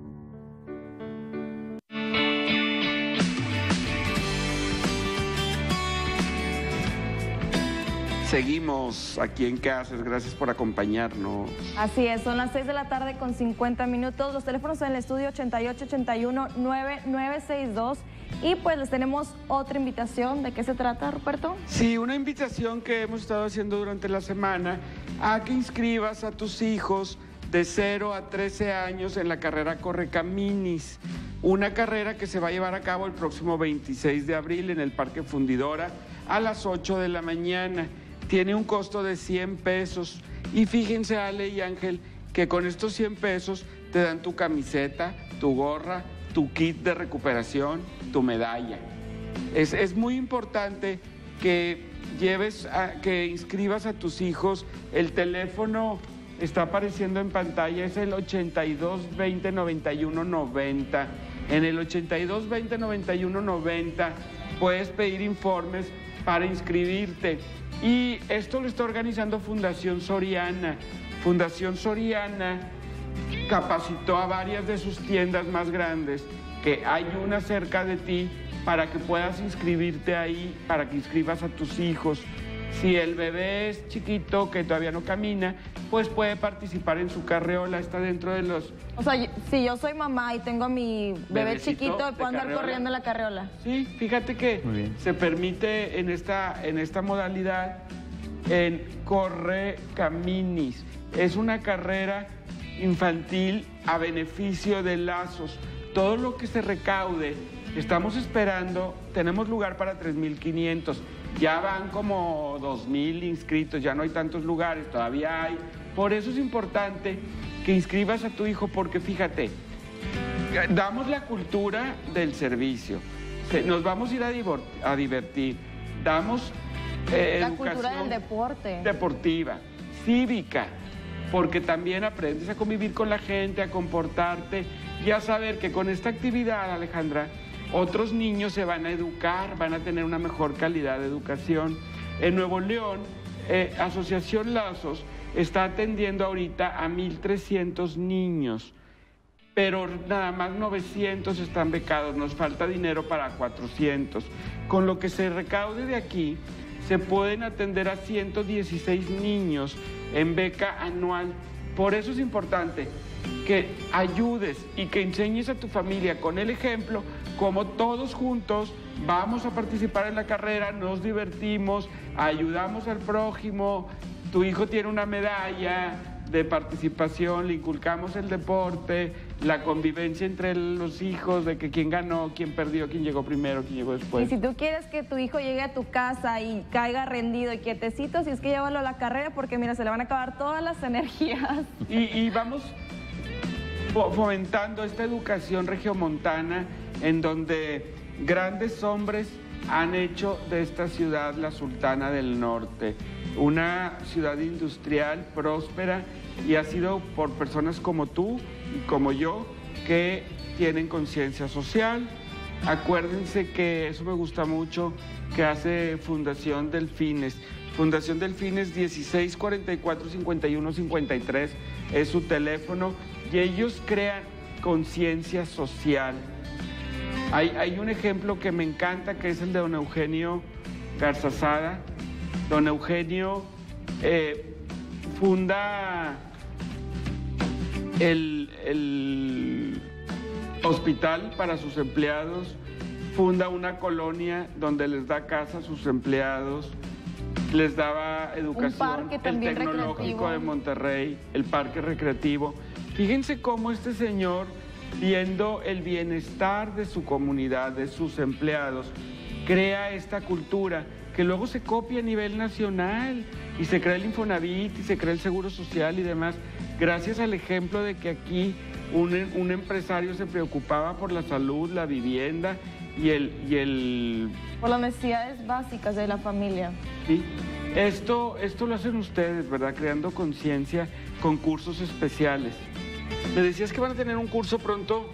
Seguimos aquí en ¿Qué haces? Gracias por acompañarnos. Así es, son las seis de la tarde con cincuenta minutos. Los teléfonos en el estudio ochenta y ocho ochenta y uno nueve nueve seis dos. Y pues les tenemos otra invitación. ¿De qué se trata, Ruperto? Sí, una invitación que hemos estado haciendo durante la semana a que inscribas a tus hijos de cero a trece años en la carrera Correcaminis. Una carrera que se va a llevar a cabo el próximo veintiséis de abril en el Parque Fundidora a las ocho de la mañana. Tiene un costo de cien pesos y fíjense, Ale y Ángel, que con estos cien pesos te dan tu camiseta, tu gorra, tu kit de recuperación, tu medalla. Es, es muy importante que lleves, a, que inscribas a tus hijos. El teléfono está apareciendo en pantalla, es el ochenta y dos veinte noventa y uno noventa. En el ochenta y dos veinte noventa y uno noventa puedes pedir informes para inscribirte. Y esto lo está organizando Fundación Soriana. Fundación Soriana capacitó a varias de sus tiendas más grandes que hay una cerca de ti para que puedas inscribirte ahí, para que inscribas a tus hijos. Si el bebé es chiquito, que todavía no camina, pues puede participar en su carreola, está dentro de los... O sea, si yo soy mamá y tengo a mi bebé Bebecito chiquito, de ¿puedo andar carreola? corriendo en la carreola? Sí, fíjate que se permite en esta, en esta modalidad en Corre Caminis. Es una carrera infantil a beneficio de Lazos. Todo lo que se recaude, estamos esperando, tenemos lugar para tres mil quinientos. Ya van como dos mil inscritos, ya no hay tantos lugares, todavía hay. Por eso es importante que inscribas a tu hijo, porque fíjate, damos la cultura del servicio, nos vamos a ir a, divor- a divertir, damos eh, La educación cultura del deporte. deportiva, cívica, porque también aprendes a convivir con la gente, a comportarte y a saber que con esta actividad, Alejandra, otros niños se van a educar, van a tener una mejor calidad de educación. En Nuevo León, eh, Asociación Lazos está atendiendo ahorita a mil trescientos niños, pero nada más novecientos están becados, nos falta dinero para cuatrocientos. Con lo que se recaude de aquí, se pueden atender a ciento dieciséis niños en beca anual. Por eso es importante que ayudes y que enseñes a tu familia con el ejemplo, como todos juntos vamos a participar en la carrera, nos divertimos, ayudamos al prójimo, tu hijo tiene una medalla de participación, le inculcamos el deporte, la convivencia entre los hijos, de que quién ganó, quién perdió, quién llegó primero, quién llegó después. Y si tú quieres que tu hijo llegue a tu casa y caiga rendido y quietecito, si es que llévalo a la carrera, porque mira, se le van a acabar todas las energías. Y, y vamos fomentando esta educación regiomontana en donde grandes hombres han hecho de esta ciudad la Sultana del Norte, una ciudad industrial próspera, y ha sido por personas como tú y como yo que tienen conciencia social. Acuérdense que eso me gusta mucho, que hace Fundación Delfines. Fundación Delfines dieciséis cuarenta y cuatro cincuenta y uno cincuenta y tres es su teléfono, y ellos crean conciencia social. Hay, hay un ejemplo que me encanta, que es el de don Eugenio Garzazada. Don Eugenio eh, funda el, el hospital para sus empleados, funda una colonia donde les da casa a sus empleados, les daba educación, parque también el Tecnológico recreativo de Monterrey, el parque recreativo. Fíjense cómo este señor, viendo el bienestar de su comunidad, de sus empleados, crea esta cultura que luego se copia a nivel nacional, y se crea el Infonavit, y se crea el Seguro Social y demás, gracias al ejemplo de que aquí un, un empresario se preocupaba por la salud, la vivienda y el... Y el Por las necesidades básicas de la familia. Sí. Esto, esto lo hacen ustedes, ¿verdad? Creando conciencia con cursos especiales. Me decías que van a tener un curso pronto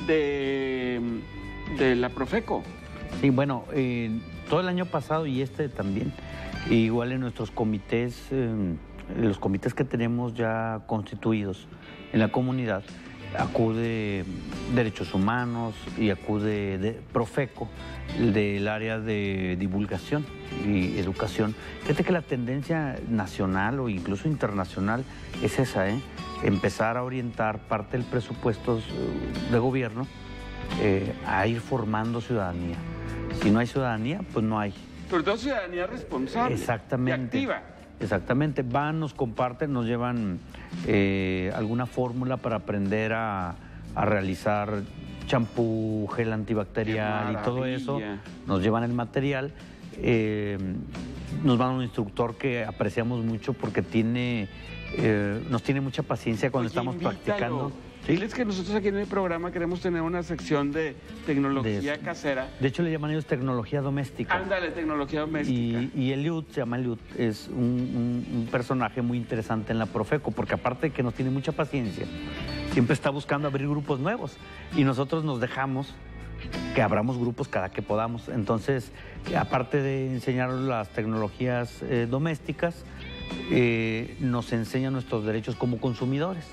de, de la Profeco. Sí, bueno, eh, todo el año pasado y este también, igual en nuestros comités, eh, los comités que tenemos ya constituidos en la comunidad, acude Derechos Humanos y acude de Profeco, del área de divulgación y educación. Fíjate que la tendencia nacional o incluso internacional es esa, ¿eh? Empezar a orientar parte del presupuesto de gobierno eh, a ir formando ciudadanía. Si no hay ciudadanía, pues no hay. Sobre todo ciudadanía responsable. Exactamente. Y activa. Exactamente. Van, nos comparten, nos llevan eh, alguna fórmula para aprender a, a realizar champú, gel antibacterial y todo eso. Nos llevan el material. Eh, nos van un instructor que apreciamos mucho porque tiene, eh, nos tiene mucha paciencia cuando Oye, estamos invítalo. practicando. Diles que nosotros aquí en el programa queremos tener una sección de tecnología De- casera. De hecho, le llaman ellos tecnología doméstica. Ándale, tecnología doméstica. Y, y Eliud, se llama Eliud, es un, un- un personaje muy interesante en la Profeco, porque aparte de que nos tiene mucha paciencia, siempre está buscando abrir grupos nuevos. Y nosotros nos dejamos que abramos grupos cada que podamos. Entonces, aparte de enseñar las tecnologías eh, domésticas, eh, nos enseña nuestros derechos como consumidores.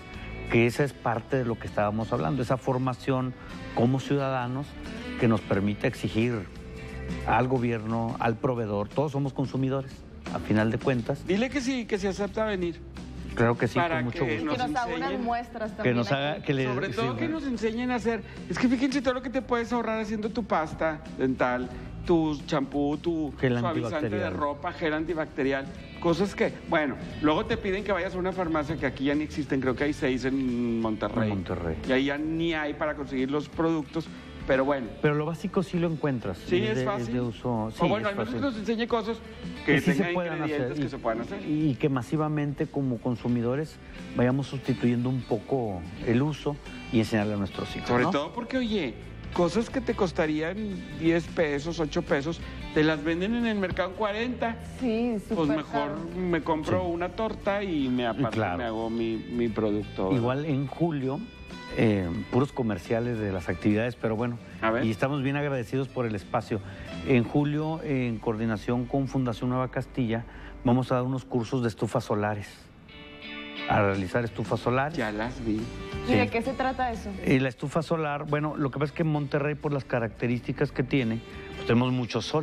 que esa es parte de lo que estábamos hablando, esa formación como ciudadanos que nos permite exigir al gobierno, al proveedor, todos somos consumidores, a final de cuentas. Dile que sí, que se acepta venir. Claro que sí, Para con mucho que gusto. Que nos haga enseñen. unas muestras también. Que nos aquí. haga, que le, Sobre todo sí, que nos enseñen a hacer. Es que fíjense todo lo que te puedes ahorrar haciendo tu pasta dental, tu champú, tu Gel suavizante de antibacterial. ropa, gel antibacterial. Cosas que, bueno, luego te piden que vayas a una farmacia que aquí ya ni existen, creo que hay seis en Monterrey. En Monterrey. Y ahí ya ni hay para conseguir los productos, pero bueno. Pero lo básico sí lo encuentras. Sí, es, es de, fácil. es de uso. Sí, o bueno, es al menos que fácil. nos enseñe cosas que sí tengan se puedan ingredientes hacer, que y, se puedan hacer. y que masivamente como consumidores vayamos sustituyendo un poco el uso y enseñarle a nuestros hijos. Sobre ¿no? todo porque, oye, cosas que te costarían diez pesos, ocho pesos, te las venden en el mercado en cuarenta. Sí, súper Pues mejor caro. me compro Sí. una torta y me, aparte Claro. me hago mi, mi producto. Igual en julio, eh, puros comerciales de las actividades, pero bueno, A ver. y estamos bien agradecidos por el espacio. En julio, en coordinación con Fundación Nueva Castilla, vamos a dar unos cursos de estufas solares, a realizar estufas solares. Ya las vi. ¿Y Sí. de qué se trata eso? Y la estufa solar, bueno, lo que pasa es que en Monterrey, por las características que tiene, pues tenemos mucho sol.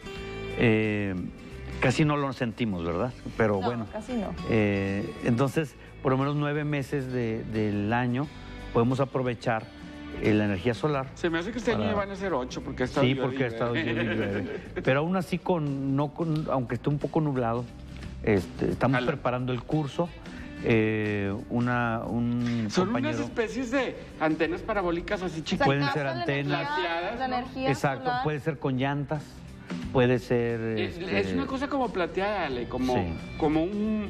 Eh, casi no lo sentimos, ¿verdad? Pero No, bueno. casi no. Eh, entonces, por lo menos nueve meses de- del año podemos aprovechar eh, la energía solar. Se me hace que este Para- año van a ser ocho porque está Sí, porque ha estado llueve y llueve. Pero aún así, con, no con, aunque esté un poco nublado, este, estamos Jala. preparando el curso. Eh, una, un Son compañero... unas especies de antenas parabólicas así chiquitas. Pueden ser antenas. Plateadas, La ¿no? energía Exacto, solar. puede ser con llantas, puede ser... Es, este, es una cosa como plateada, Ale, como, Sí. como un...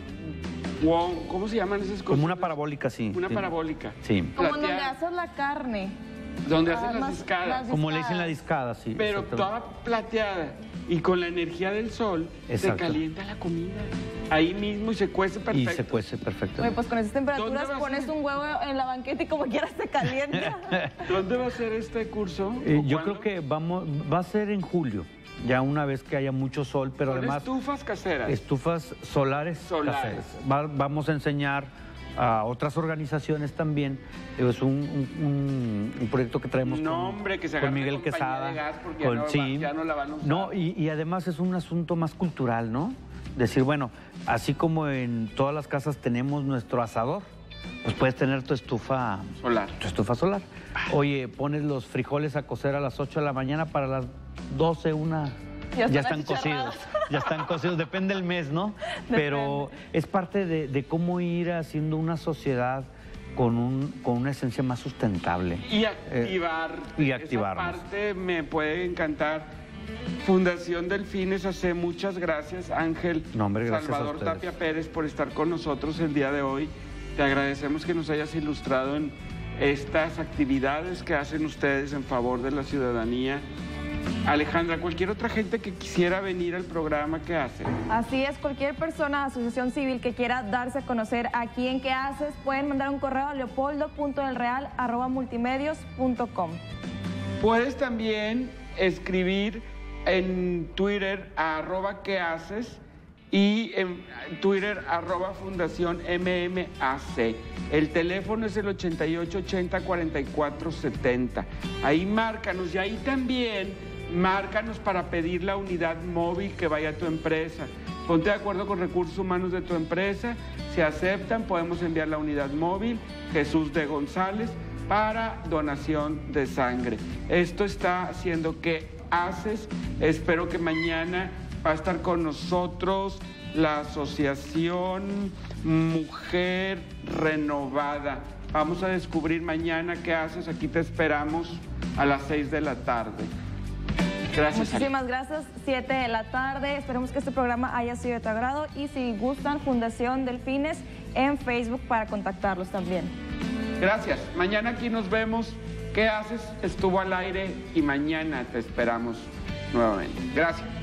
wow, ¿cómo se llaman esas cosas? Como una parabólica, sí. Una sí. parabólica. Sí. Como en donde Plateada. haces la carne. Donde Ah, hacen las más- discadas. las Como le dicen la discadas. discada, sí. Pero exactamente. toda plateada. Y con la energía del sol Exacto. se calienta la comida. Ahí mismo y se cuece Y perfecto. se cuece perfecto. Oye, pues con esas temperaturas ¿Dónde va a pones ser? un huevo en la banqueta y como quieras se calienta. ¿Dónde va a ser este curso? Eh, ¿O yo cuándo? creo que vamos, va a ser en julio, ya una vez que haya mucho sol, pero Son además estufas caseras. estufas solares, Solares. caseras. Va- vamos a enseñar a otras organizaciones también. Es un, un- un- un proyecto que traemos No, con, hombre, que se con agarre Miguel compañía Quesada. de gas porque con- ya no va- sí. ya no la van a usar. No, y, y además es un asunto más cultural, ¿no? Decir, bueno, así como en todas las casas tenemos nuestro asador, pues puedes tener tu estufa solar. Tu estufa solar. Oye, pones los frijoles a cocer a las ocho de la mañana, para las doce, una... Ya Ya están están achicharrados. cocidos, ya están cocidos, depende del mes, ¿no? Pero es parte de, de cómo ir haciendo una sociedad con, un, con una esencia más sustentable. Y activar. Eh, y Esa activarnos. parte me puede encantar. Fundación Delfines A C, muchas gracias, Ángel. No, hombre, gracias a Salvador ustedes. Tapia Pérez, por estar con nosotros el día de hoy. Te agradecemos que nos hayas ilustrado en estas actividades que hacen ustedes en favor de la ciudadanía. Alejandra, cualquier otra gente que quisiera venir al programa, ¿qué hace? Así es, cualquier persona, asociación civil que quiera darse a conocer aquí en ¿Qué haces? Pueden mandar un correo a leopoldo punto del real arroba multimedios punto com. Puedes también escribir en Twitter a arroba qué haces y en Twitter arroba fundación M M A C. El teléfono es el ochenta y ocho ochenta cuarenta y cuatro setenta. Ahí márcanos y ahí también márcanos para pedir la unidad móvil que vaya a tu empresa. Ponte de acuerdo con recursos humanos de tu empresa. Si aceptan, podemos enviar la unidad móvil Jesús de González para donación de sangre. Esto está haciendo ¿Qué haces? Espero que mañana va a estar con nosotros la Asociación Mujer Renovada. Vamos a descubrir mañana ¿Qué haces? Aquí te esperamos a las seis de la tarde. Gracias. Muchísimas gracias, siete de la tarde. Esperemos que este programa haya sido de tu agrado y si gustan, Fundación Delfines en Facebook para contactarlos también. Gracias. Mañana aquí nos vemos. ¿Qué haces? Estuvo al aire y mañana te esperamos nuevamente. Gracias.